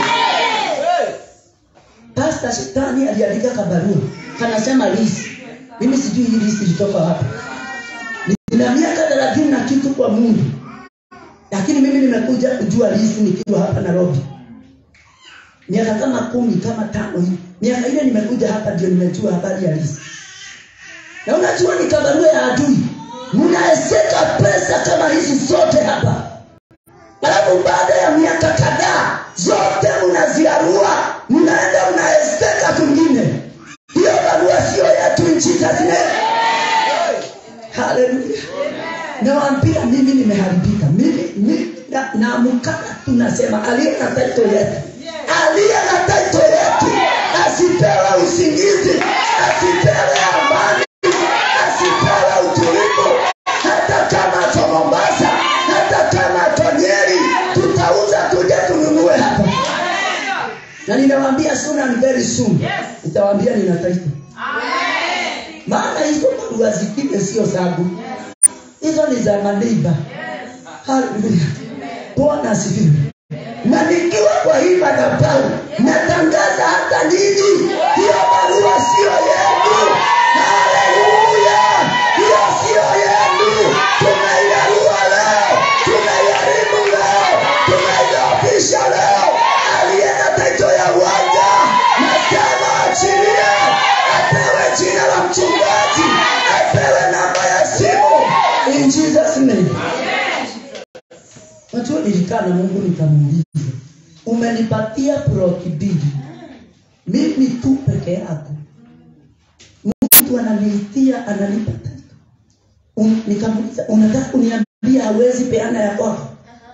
Pastor Shetani aliandika kabarua, kanasema list. Mimi sijui hii list ilitoka wapi. Nina miaka thelathini na kitu kwa Mungu, lakini mimi nimekuja kujua list nikiwa hapa Nairobi. Miaka kama kumi kama tano hivi. Miaka ile nimekuja hapa ndio nimejua habari ya list. Na unajua ni kabarua ya adui. Mnaeseka pesa kama hizi zote hapa. Alafu baada ya miaka kadhaa zote mnaziarua, mnaenda mnaeseka kwingine. Hiyo barua sio yetu nchi zingine. Haleluya. Nawaambia mimi nimeharibika. Mimi mimi na, na mkaka tunasema aliye na title yetu. Aliye na title yetu asipewe usingizi, asipewe amani, asipewe utulivu. Hata kama kwa Mombasa, hata kama kwa Nyeri, tutauza tuje tununue hapa. Na ninawaambia soon and very soon. Nitawaambia nina title. Amen. Maana hizo barua zingine sio zangu. Hizo ni za maneiba. Haleluya. Bwana asifiwe. Na nikiwa kwa hii madhabahu natangaza hata nini, hiyo barua sio yetu. Haleluya. Hiyo sio yetu. Tunaiarua leo, tunaiharibu leo, tunaidhoofisha leo. Aliye na title ya uwanja nasema achilia, apewe jina la mchungaji, apewe namba ya simu. In Jesus name. Watu nilikaa na Mungu nikamuuliza, umenipatia ploti mbili, mimi tu peke yako, mtu ananiitia ananipa title. Un, nikamuuliza, unataka kuniambia hawezi peana ya kwako?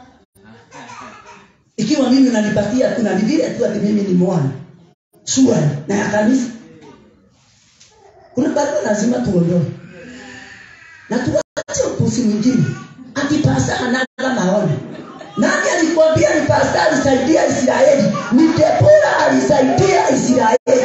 Ikiwa mimi unanipatia tu na vile tu ati mimi ni mwana sura na ya kanisa, kuna barua lazima tuondoe. Na tuache upusi mwingine ati pasa anaga maoni. Nani alikwambia ni pasta alisaidia Israeli? Ni Debora alisaidia Israeli.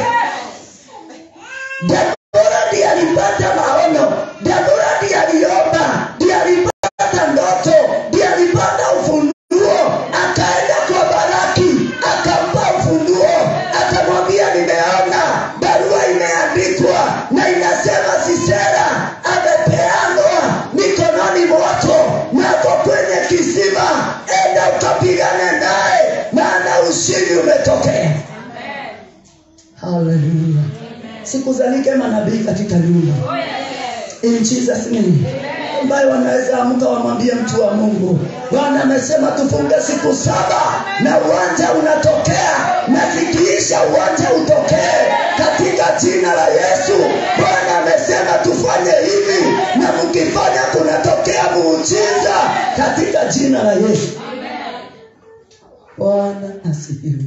Debora ndiye alipata maono. Debora ndiye aliomba, ndiye alipata ndoto, ndiye alipata ufunuo. Akaenda kwa Baraki, akampa ufunuo, akamwambia nimeona barua imeandikwa na inasema Sisera amepeanwa mikononi mwako, nako kwenye kisima, enda ukapigane naye, maana ushindi umetokea. Amen. Hallelujah. Sikuzalike manabii katika nyumba. Oh, yes. In Jesus name. Ambaye wanaweza amka wamwambie mtu wa Mungu, Bwana amesema tufunge siku saba na uwanja unatokea, na zikiisha uwanja utokee katika jina la Yesu. Bwana amesema tufanye hivi, na mkifanya kunatokea muujiza katika jina la Yesu. Bwana asifiwe.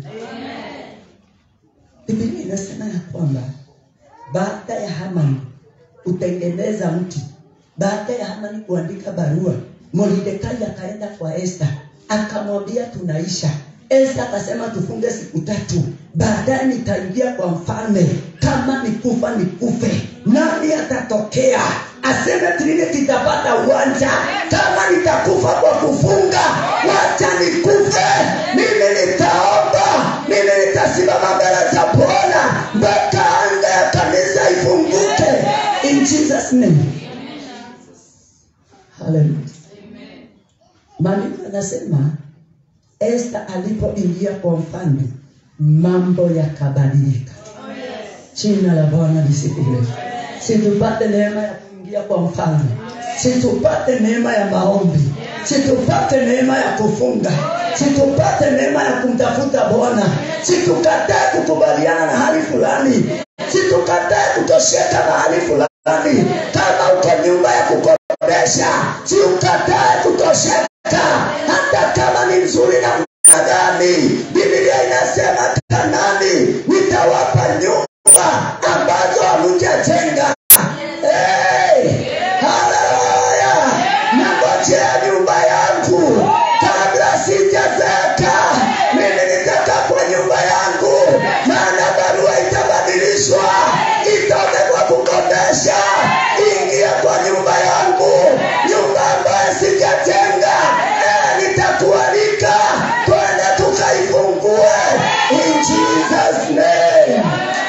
Biblia inasema ya kwamba baada ya Hamani kutengeneza mti, baada ya Hamani kuandika barua, Mordekai akaenda kwa Esther akamwambia tunaisha. Esther akasema tufunge siku tatu, baadaye nitaingia kwa mfalme, kama nikufa nikufe. Nani atatokea aseme Trinity itapata uwanja? Kama nitakufa kwa kufunga, wacha nikufe. Mimi nitaomba, mimi nitasimama mbele za Bwana mpaka anga ya kanisa ifunguke. In Jesus name. Hallelujah. Maandiko yanasema Esther alipoingia kwa mfalme, mambo yakabadilika. Jina la Bwana lisifiwe. Situpate neema ya kuingia kwa mfalme, situpate neema ya maombi, Situpate neema ya kufunga, situpate neema ya kumtafuta Bwana, situkatae kukubaliana na hali fulani, situkatae kutosheka mahali fulani. Kama uko nyumba ya kukodesha, siukatae kutosheka hata kama ni nzuri na mna gani. Biblia inasema Kanaani nitawapa nyumba ambazo hamjajenga. Hey, haleluya! Nangojea nyumba yangu kabla sijazeka. Mimi nitakaa kwa nyumba yangu, maana barua itabadilishwa, itoke kwa kukodesha ingia kwa nyumba yangu, nyumba ambayo sijajenga. Eh, nitakualika twende tukaifungue in Jesus name.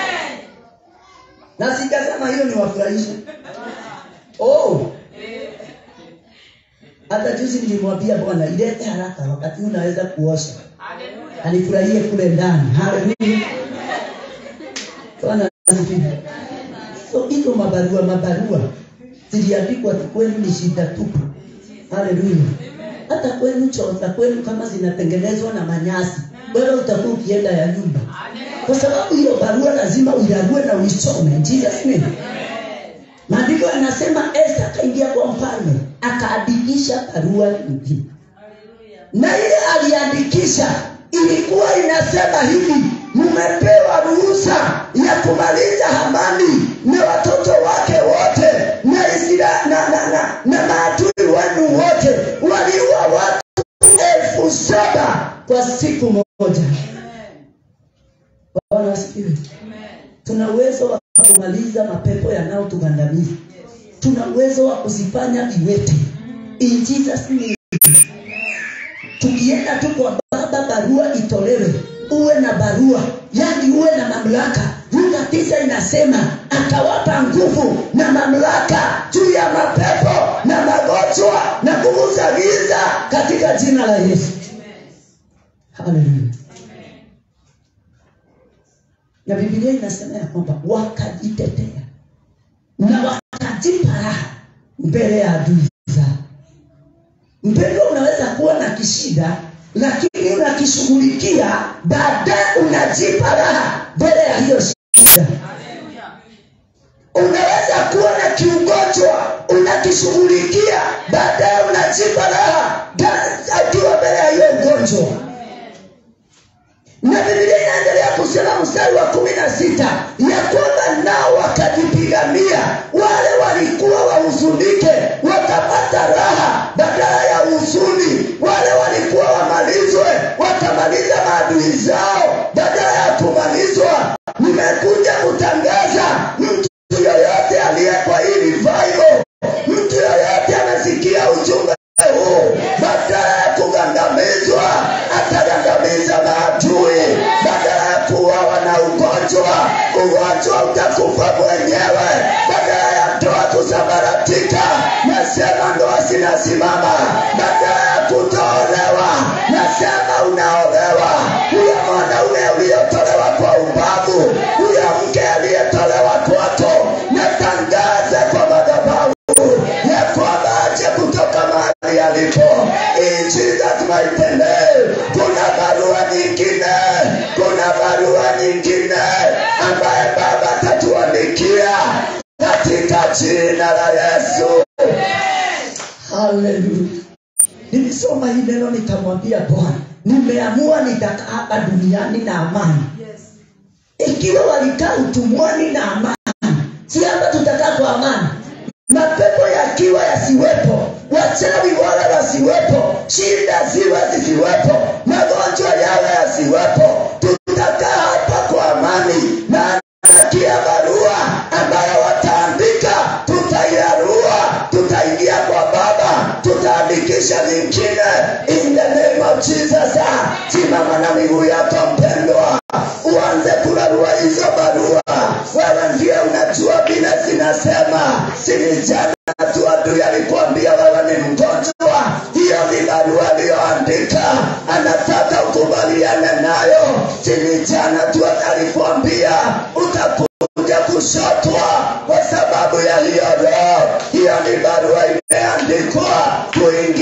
Na sikasema hilo ni wafurahisha. Oh. Hata juzi nilimwambia Bwana ilete haraka wakati unaweza kuosha. Haleluya. Alifurahie kule ndani. Haleluya. Bwana asifiwe. So hizo mabarua mabarua ziliandikwa kwenu ni shida tupu. Haleluya. Hata kwenu choo za kwenu kama zinatengenezwa na manyasi, wewe utakuwa ukienda ya nyumba. Kwa sababu hiyo barua lazima uiarue na uisome. Jesus name. Maandiko yanasema Esther akaingia kwa mfalme, akaandikisha barua nyingine. Na ile aliandikisha ilikuwa inasema hivi: mmepewa ruhusa ya kumaliza Hamani na watoto wake wote na Israeli na na na, na maadui wenu wote. Waliua watu elfu saba kwa siku moja. Bwana asifiwe. Tuna uwezo wa kumaliza mapepo yanayotugandamiza. Tuna uwezo wa kuzifanya viwete. In Jesus name. Tukienda tu kwa Baba barua itolewe, uwe na barua, yani uwe na mamlaka. Luka tisa inasema akawapa nguvu na mamlaka juu ya mapepo na magonjwa na nguvu za giza katika jina la Yesu. Haleluya. Na Biblia inasema ya kwamba wakajitetea na wakajipa raha mbele ya adui zao. Mpendo, unaweza kuwa na kishida lakini unakishughulikia, baadaye unajipa raha mbele ya hiyo shida. Unaweza kuwa na kiugonjwa unakishughulikia, baadaye unajipa raha akiwa mbele ya hiyo ugonjwa. Na Biblia inaendelea kusema mstari wa kumi na sita ya kwamba nao wakajipigania, wale walikuwa wahuzunike watapata raha badala ya huzuni, wale walikuwa wamalizwe watamaliza maadui zao badala ya kumalizwa. Nimekuja kutangaza, mtu yoyote aliye kwa hii revival, mtu yoyote anasikia ujumbe huu, badala ya kugandamizwa atagandamiza maadui, badala ya kuwa na ugonjwa, ugonjwa utakufa mwenyewe, badala ya ndoa kusambaratika, nasema ndoa zinasimama, badala ya kutolewa, nasema unaolewa. Huyo mwanaume uliotolewa kwa ubavu, huyo mke aliyetolewa kwako, natangaza kwa madhabahu ya kwamba aje kutoka mahali alipo. In Jesus mighty name. Kuna barua nyingine, kuna barua nyingine ambaye Baba atatuandikia katika jina la Yesu. Haleluya. Nilisoma hii neno nikamwambia Bwana, nimeamua nitakaa hapa duniani na amani. Ikiwa walikaa utumwani na amani, si hapa tutakaa kwa amani. Mapepo yakiwa yasiwepo, wachawi wala wasiwepo, shida ziwe zisiwepo, magonjwa yawe yasiwepo, tutakaa hapa kwa amani. Na nakia barua ambayo wataandika, tutaiarua, tutaingia kwa Baba, tutaandikisha nyingine in the name of Jesus. Simama na miguu yako mpendwa, uanze kurarua hizo barua. Wewe ndiye unajua bila zinasema. Sini jana tu adui alikuambia wewe ni mgonjwa, hiyo ni barua aliyoandika, anataka ukubaliane nayo. Sini jana tu alikuambia utakuja kushotwa kwa sababu ya hiyo roho, hiyo ni barua imeandikwa kuingia katika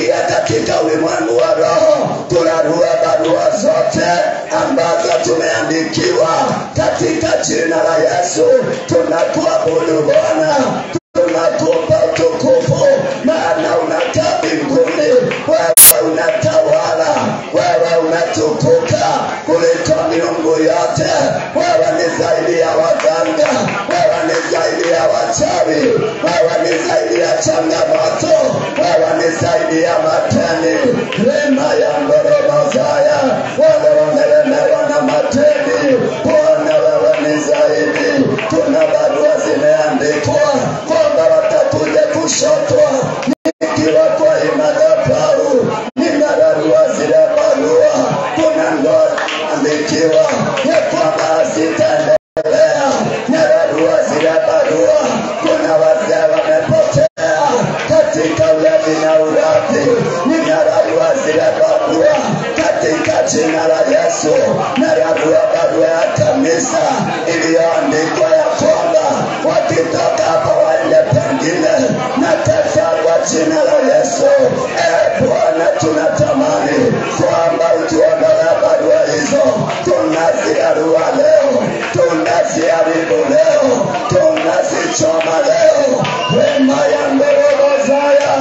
katika ulimwengu wa roho. Tunarua barua zote ambazo tumeandikiwa katika jina la Yesu. Tunakuabudu Bwana, tunakupa utukufu, maana unakaa mbinguni. Wewe unatawala, wewe unatukuka kuliko miungu yote. Wewe ni zaidi ya waganga, wewe ni zaidi ya wachawi, wewe ni zaidi ya changamoto, wewe ni zaidi ya mateni. Rema ya ngoromozaya, wale wamelemewa na mateni, Bwana wewe ni zaidi. Tuna barua zimeandikwa kwamba watakuja kushotwa nikiwa kwa imadhabahu. Ninararua zile barua, kuna ndoa andikiwa ya kwamba sitaendelea. Nararua zile barua, kuna wazee wamepotea katika ulevi na urafi. Ninararua zile barua katika jina la Yesu. Nararua barua ya kanisa iliyoandikwa ya kwamba wakitoka hapa waende pengine. Nataka kwa jina la Yesu, e Bwana, tunatamani kwamba utuondolee barua hizo. Tunaziarua leo, tunaziharibu leo, tunazichoma leo. Wema ya ngoromozaya,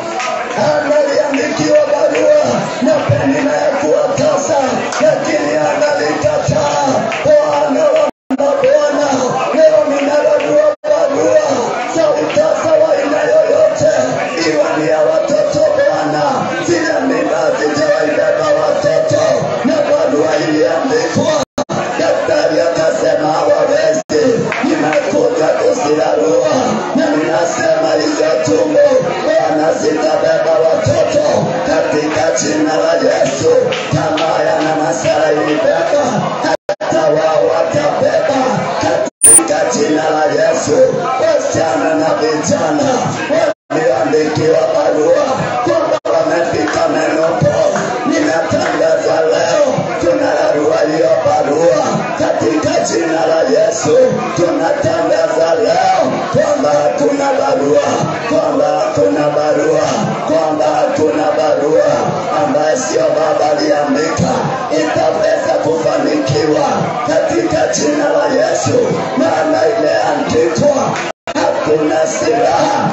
analiandikiwa barua na Penina ya kuwatasa, lakini analikataa. Bwana wa Bwana, leo ninararua barua za utasa wa aina yoyote, iwe ni ya watoto Bwana, zile mimba zitawaibeba watoto. Na barua iliandikwa, daktari akasema hawawezi. Nimekuja kuzirarua na ninasema hizo tumbo Bwana zitabeba watoto katika jina la Yesu. Tamaya na Masara ilibeba, hata wao watabeba katika jina la Yesu. Wasichana na vijana walioandikiwa barua kwamba wamefika menopause, ninatangaza leo tunararua hiyo barua katika jina la Yesu. Tunatangaza leo kwamba hakuna barua, kwamba hakuna barua, kwamba hakuna barua ambaye sio Baba aliandika itaweza kufanikiwa katika jina la Yesu. Maana ile andikwa, hakuna silaha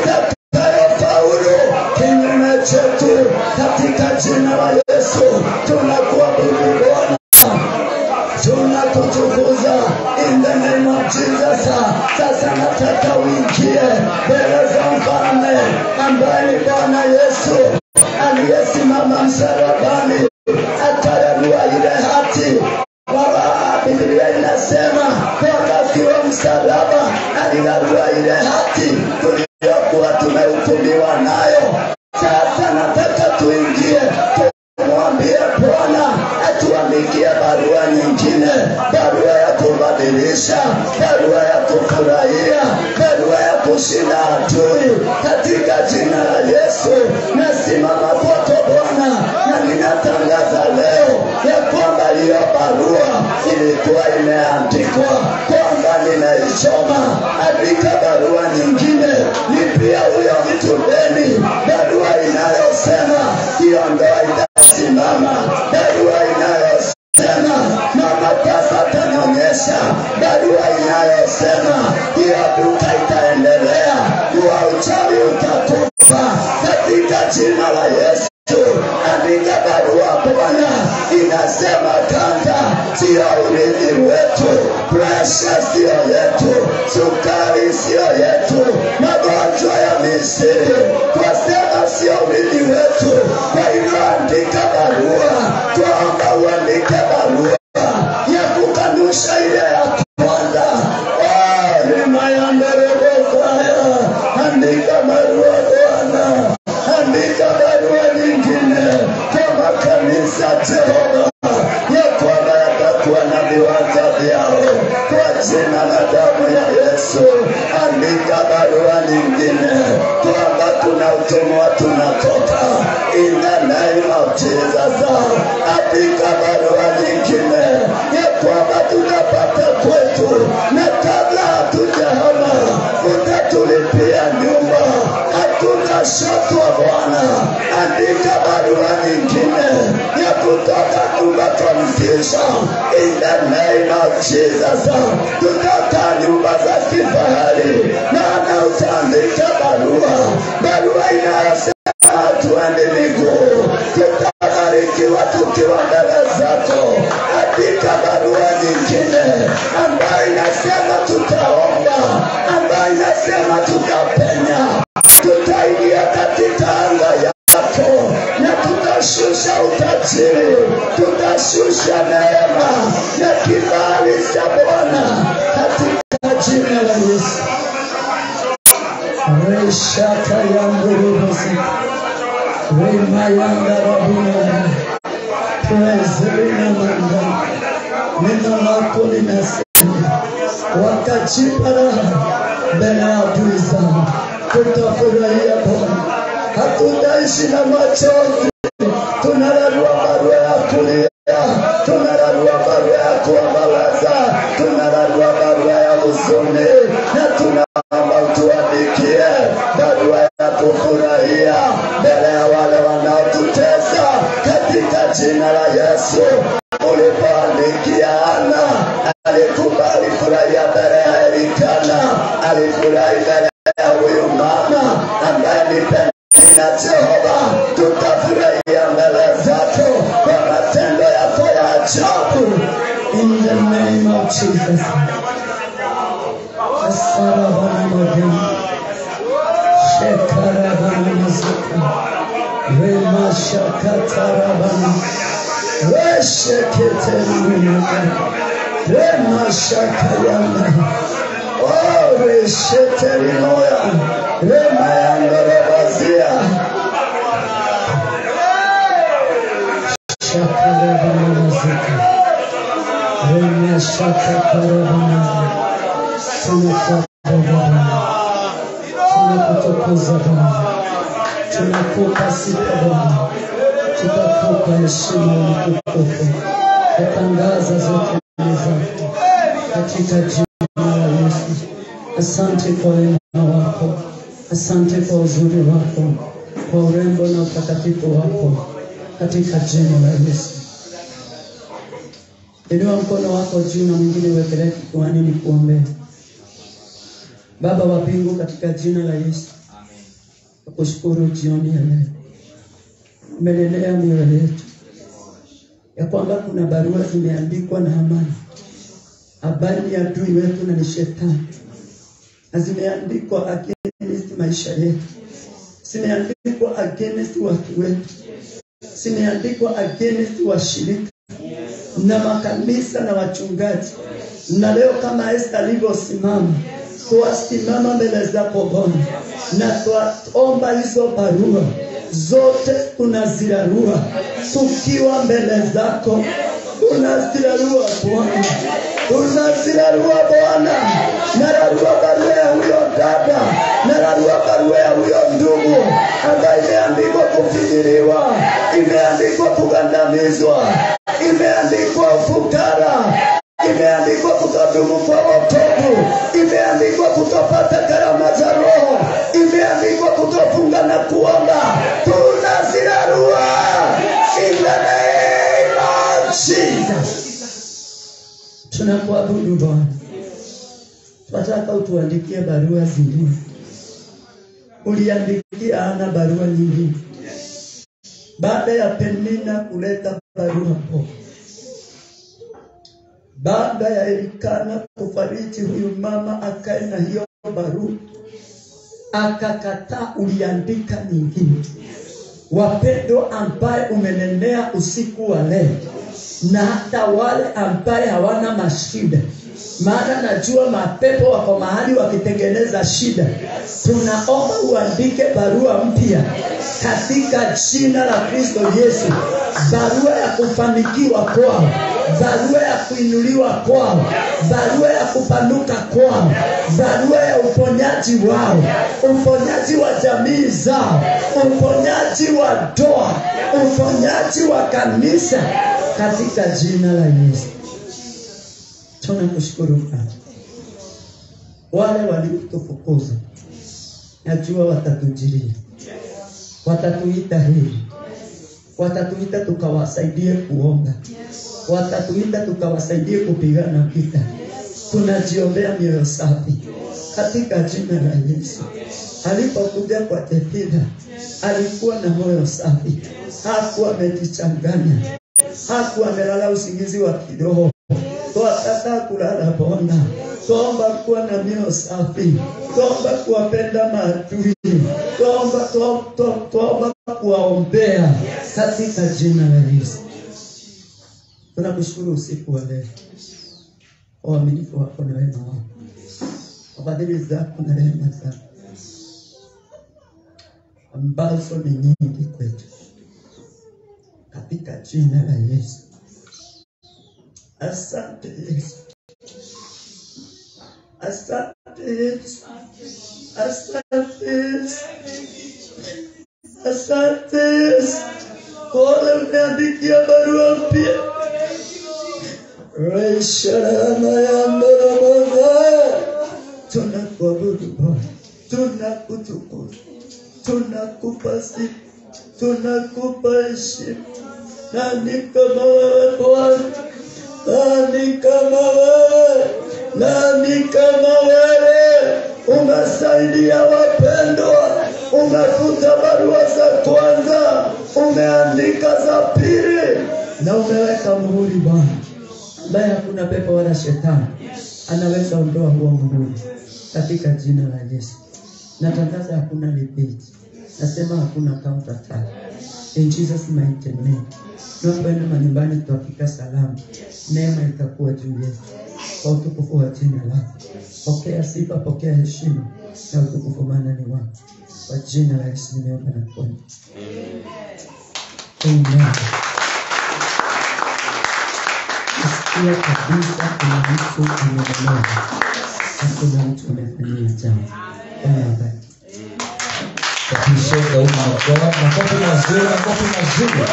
itakayofaulu kinyume chetu katika jina la Yesu. Tunakuabudu Bwana, tunakutukuza in the name of Jesus. Sasa nataka uingie mbele za mfalme ambaye ni Bwana Yesu aliyesimama msalabani akararua ile hati. Biblia inasema kwamba akiwa msalaba alirarua ile hati tuliyokuwa tumehukumiwa nayo. Sasa nataka tuingie, tumwambie Bwana atuandikie barua nyingine, barua ya kubadilisha, barua ya kufurahia, barua ya kushinda adui katika jina la Yesu. Nasimama kwako Bwana na ninatangaza leo ya kwamba hiyo barua ilikuwa imeandikwa kwamba nimeichoma. Andika barua nyingine, lipia huyo mtu deni, barua inayosema hiyo ndoa itasimama, barua inayosema mama tasa atanyonyesha, barua inayosema hiyo duka itaendelea, wa uchawi utakufa katika jina la Yesu. Andika barua Bwana inasema kanda sio urithi wetu, presha sio yetu, sukari sio yetu, magonjwa ya Misri twasema sio urithi wetu. Kwa hivyo andika barua, tuomba uandike barua ya kukanusha ile ya kwanza. Rema ya ngoromozaya, andika barua Bwana, andika barua nyingine kama kanisa Jehova ya kwamba yatakuwa na viwanja vyao kwa jina la damu ya Yesu. Andika barua nyingine kwamba kuna utumwa tunatoka in the name of Jesus. Andika barua nyingine ya kwamba tunapata kwetu na kabla hatujahama utatulipia nyumba. kuandika barua nyingine ya kutoka kuba confusion. In the name of Jesus, tutaka nyumba za kifahari, maana utaandika barua, barua inayosema tuende miguu, tutabarikiwa tukiwa mbele zako. Andika barua nyingine ambayo inasema tutaomba, ambayo inasema tutapenya, tutaingia katika anga yako na tutashusha utajiri, tutashusha neema na kibali cha Bwana katika jina la Yesu. Reshaka ya ngurubuzi, remayanga rabuna, prezerina manda, neno lako linasema wakajipa raha mbele ya adui zao. Tutafurahia Bwana, hatutaishi na machozi. Tunararua barua ya kulia, tunararua barua ya kuomboleza, tunararua barua ya huzuni, na tunaomba utuandikie barua ya kufurahia mbele ya wale wanaotutesa katika jina la Yesu. Ulipoandikia Ana, alikubali furahia mbele ya Elikana, alifurahi mbele ya huyu mama ambaye ni na Jehova. Tutafurahia mbele zako kwa matendo yako ya ajabu. In the name of Jesus. Asara bana mageni, shekara bana mazuka, rema shakatara bana, reshekete mwinaka, rema shakayana, oh reshete limoya, rema yangarabazia, shakara bana mazuka, rema shakatara bana. Tunakuabudu Bwana, tunakutukuza Bwana, tunakupa sifa Bwana, tutakupa heshima na utukufu, tutangaza zote ni zako katika jina la Yesu. Asante kwa wema wako, asante kwa uzuri wako, kwa urembo na utakatifu wako katika jina la Yesu. Inua mkono wako juu na mwingine wekelee kifuani nikuombee. Baba wa mbingu, katika jina la Yesu, nakushukuru jioni ya leo. Umelelea mioyo yetu ya kwamba kuna barua zimeandikwa na Hamani, habari ya adui wetu na ni shetani, na zimeandikwa against maisha yetu, zimeandikwa against watu wetu, zimeandikwa against washirika na makanisa na wachungaji. Na leo kama Esther alivyosimama, tuwasimama mbele zako Bwana, na tuomba hizo barua zote tunazirarua tukiwa mbele zako. Tunazirarua Bwana, tunazirarua Bwana. Nararua barua ya huyo dada, nararua barua ya huyo ndugu ambaye imeandikwa kufikiriwa, imeandikwa kugandamizwa, imeandikwa ufukara, imeandikwa kutodumu kwa wokovu, imeandikwa kutopata karama za Roho, imeandikwa kutofunga na kuomba. Tunazirarua in the name of Jesus. Tunakuabudu Bwana, tunataka utuandikie barua zingine. Uliandikia Ana barua nyingine baada ya Penina kuleta barua hapo, baada ya Elikana kufariji huyu mama akae na hiyo barua, akakataa. Uliandika nyingine. Wapendo ambaye umenenea usiku wa leo, na hata wale ambaye hawana mashida, maana najua mapepo wako mahali wakitengeneza shida, tunaomba uandike barua mpya katika jina la Kristo Yesu. Barua ya kufanikiwa kwao, barua ya kuinuliwa kwao, barua ya kupanuka kwao, barua ya uponyaji wao, uponyaji wa jamii zao, uponyaji wa ndoa, uponyaji wa kanisa katika jina la Yesu. Tunakushukuru Bwana. Wale waliotufukuza najua watatujiria, watatuita heri, watatuita tukawasaidie kuomba, watatuita tukawasaidie kupigana vita. Tunajiombea mioyo safi katika jina la Yesu. Alipokuja kwa Tefida alikuwa na moyo safi, hakuwa amejichanganya, hakuwa amelala usingizi wa kiroho. Twataka kulala Bwana, tuomba kuwa na mioyo safi, tuomba kuwapenda maadui, tuomba tuomba kuwaombea katika jina la Yesu. Tunakushukuru usiku wa leo, uaminifu wako na wema wako, fadhili zako na rehema zako ambazo ni nyingi kwetu, katika jina la Yesu. Asante Yesu, asante Yesu, asante Yesu, asante Yesu. Pole umeandikia barua mpya, Raishana ya Mwana. Tunakuabudu Bwana, tunakutukuza, tunakupa sifa, tunakupa heshima. Nani kama wewe Bwana? Nani kama wewe? Nani kama wewe? Unasaidia wapendwa, unafuta barua za kwanza, umeandika za pili, na umeweka muhuri Bwana, ambaye hakuna pepo wala shetani anaweza ondoa huo muhuri, katika jina la Yesu. Natangaza hakuna repeat, nasema hakuna counter attack, in Jesus mighty name. Tunapoenda manyumbani tutafika salama, neema itakuwa juu yetu, kwa utukufu wa jina lako. Pokea sifa, pokea heshima na utukufu, maana ni wako. Kwa jina la Yesu nimeomba na kuomba. Amen. Nasikia kabisa kuna mtu amelemewa, hakuna mtu amefanyia jambo. Amen. Appreciate the woman of God. Makofi mazuri, makofi mazuri.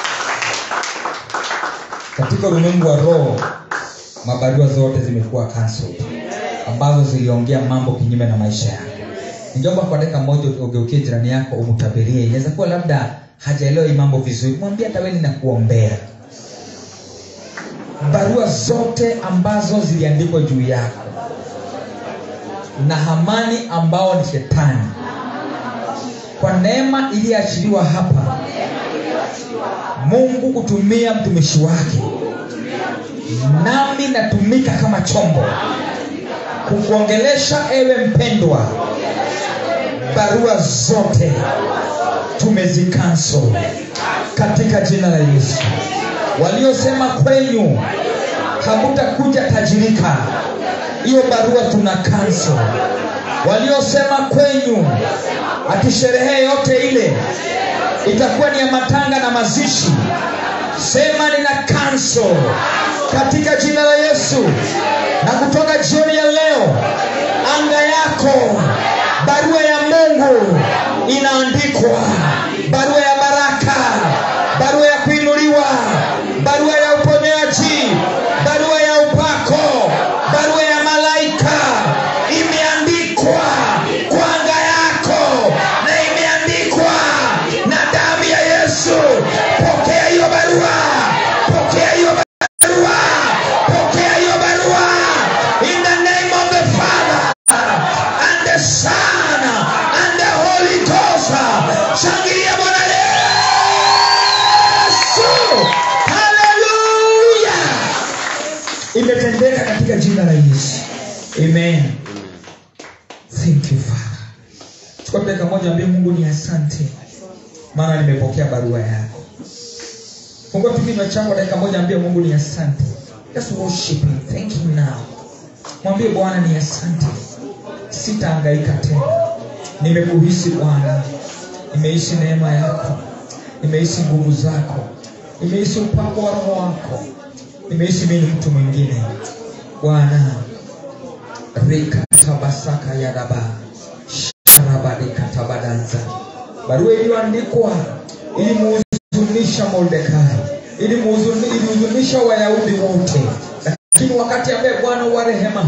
Katika ulimwengu wa roho, mabarua zote zimekuwa cancelled ambazo ziliongea mambo kinyume na maisha yako. Ningeomba kwa dakika moja ugeukie jirani yako umtabirie. Inaweza kuwa labda hajaelewa mambo vizuri, mwambie hata wewe ninakuombea. Barua zote ambazo ziliandikwa juu yako na Hamani ambao ni shetani, kwa neema iliyoachiliwa hapa, Mungu kutumia mtumishi wake, nami natumika kama chombo kukuongelesha ewe mpendwa. Barua zote tumezikansel katika jina la Yesu. Waliosema kwenyu hamutakuja tajirika, hiyo barua tuna cancel. Waliosema kwenyu ati sherehe yote ile itakuwa ni ya matanga na mazishi, sema nina cancel katika jina la Yesu. Na kutoka jioni ya leo, anga yako, barua ya Mungu inaandikwa, barua ya baraka, barua ya kuinuliwa, barua ya uponyaji, barua ya upako, barua ya malaika imeandikwa kwa anga yako, na imeandikwa na damu ya Yesu. Pokea hiyo barua, pokea hiyo barua, pokea hiyo barua in the name of the Father and the Son and the Holy Ghost. Shangilia Bwana Yesu. Hallelujah. Imetendeka katika jina la Yesu. Amen. Thank you Father. Chukua dakika moja, ambie Mungu ni asante, maana nimepokea barua yako. Fungua kinywa chako dakika moja, ambie Mungu ni asante. Just worship him. Thank him now. Mwambie Bwana ni asante. Sitahangaika tena. Nimekuhisi Bwana. Nimeishi neema yako. Nimeishi nguvu zako. Nimeishi upako wa roho wako. Nimeishi mimi mtu mwingine. Bwana, rika tabasaka ya daba. Sharabadi katabadanza. Barua iliyoandikwa ili muhuzunisha Mordekai, ili muhuzunisha Wayahudi wote. Lakini wakati ambaye Bwana wa rehema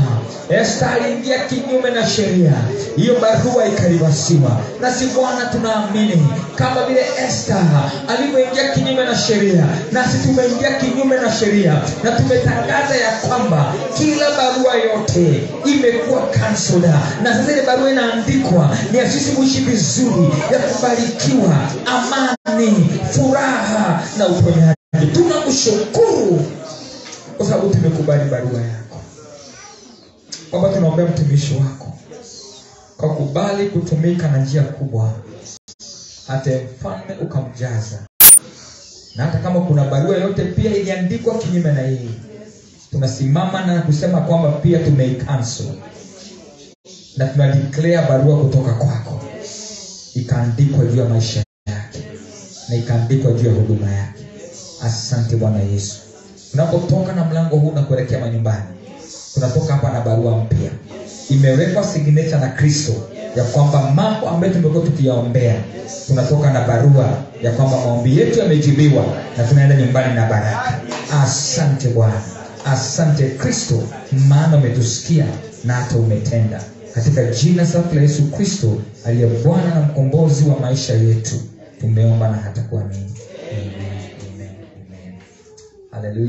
Esther aliingia kinyume na sheria, hiyo barua ikaribasiwa. Na si Bwana, tunaamini kama vile Esther alivyoingia kinyume na sheria, nasi tumeingia kinyume na sheria, na tumetangaza ya kwamba kila barua yote imekuwa cancelled. Na sasa ile barua inaandikwa ni ya sisi kuishi vizuri, ya kubarikiwa, amani, furaha na uponyaji. Tunakushukuru kwa sababu tumekubali barua yako. Baba, tunaombea mtumishi wako kwa kubali kutumika na njia kubwa, hata mfalme ukamjaza. Na hata kama kuna barua yote pia iliandikwa kinyume na hii, tunasimama na kusema kwamba pia tumeicancel, na tunadeclare barua kutoka kwako ikaandikwa juu ya maisha yake na ikaandikwa juu ya huduma yake. Asante Bwana Yesu. Tunapotoka na mlango huu na kuelekea manyumbani, tunatoka hapa na barua mpya imewekwa signature na Kristo ya kwamba mambo ambayo tumekuwa tukiyaombea, tunatoka na barua ya kwamba maombi yetu yamejibiwa na tunaenda nyumbani na baraka. Asante Bwana, asante Kristo, maana umetusikia na hata umetenda. Katika jina safi la Yesu Kristo aliye Bwana na mkombozi wa maisha yetu tumeomba na hata kuamini. Amen. Amen. Amen. Hallelujah.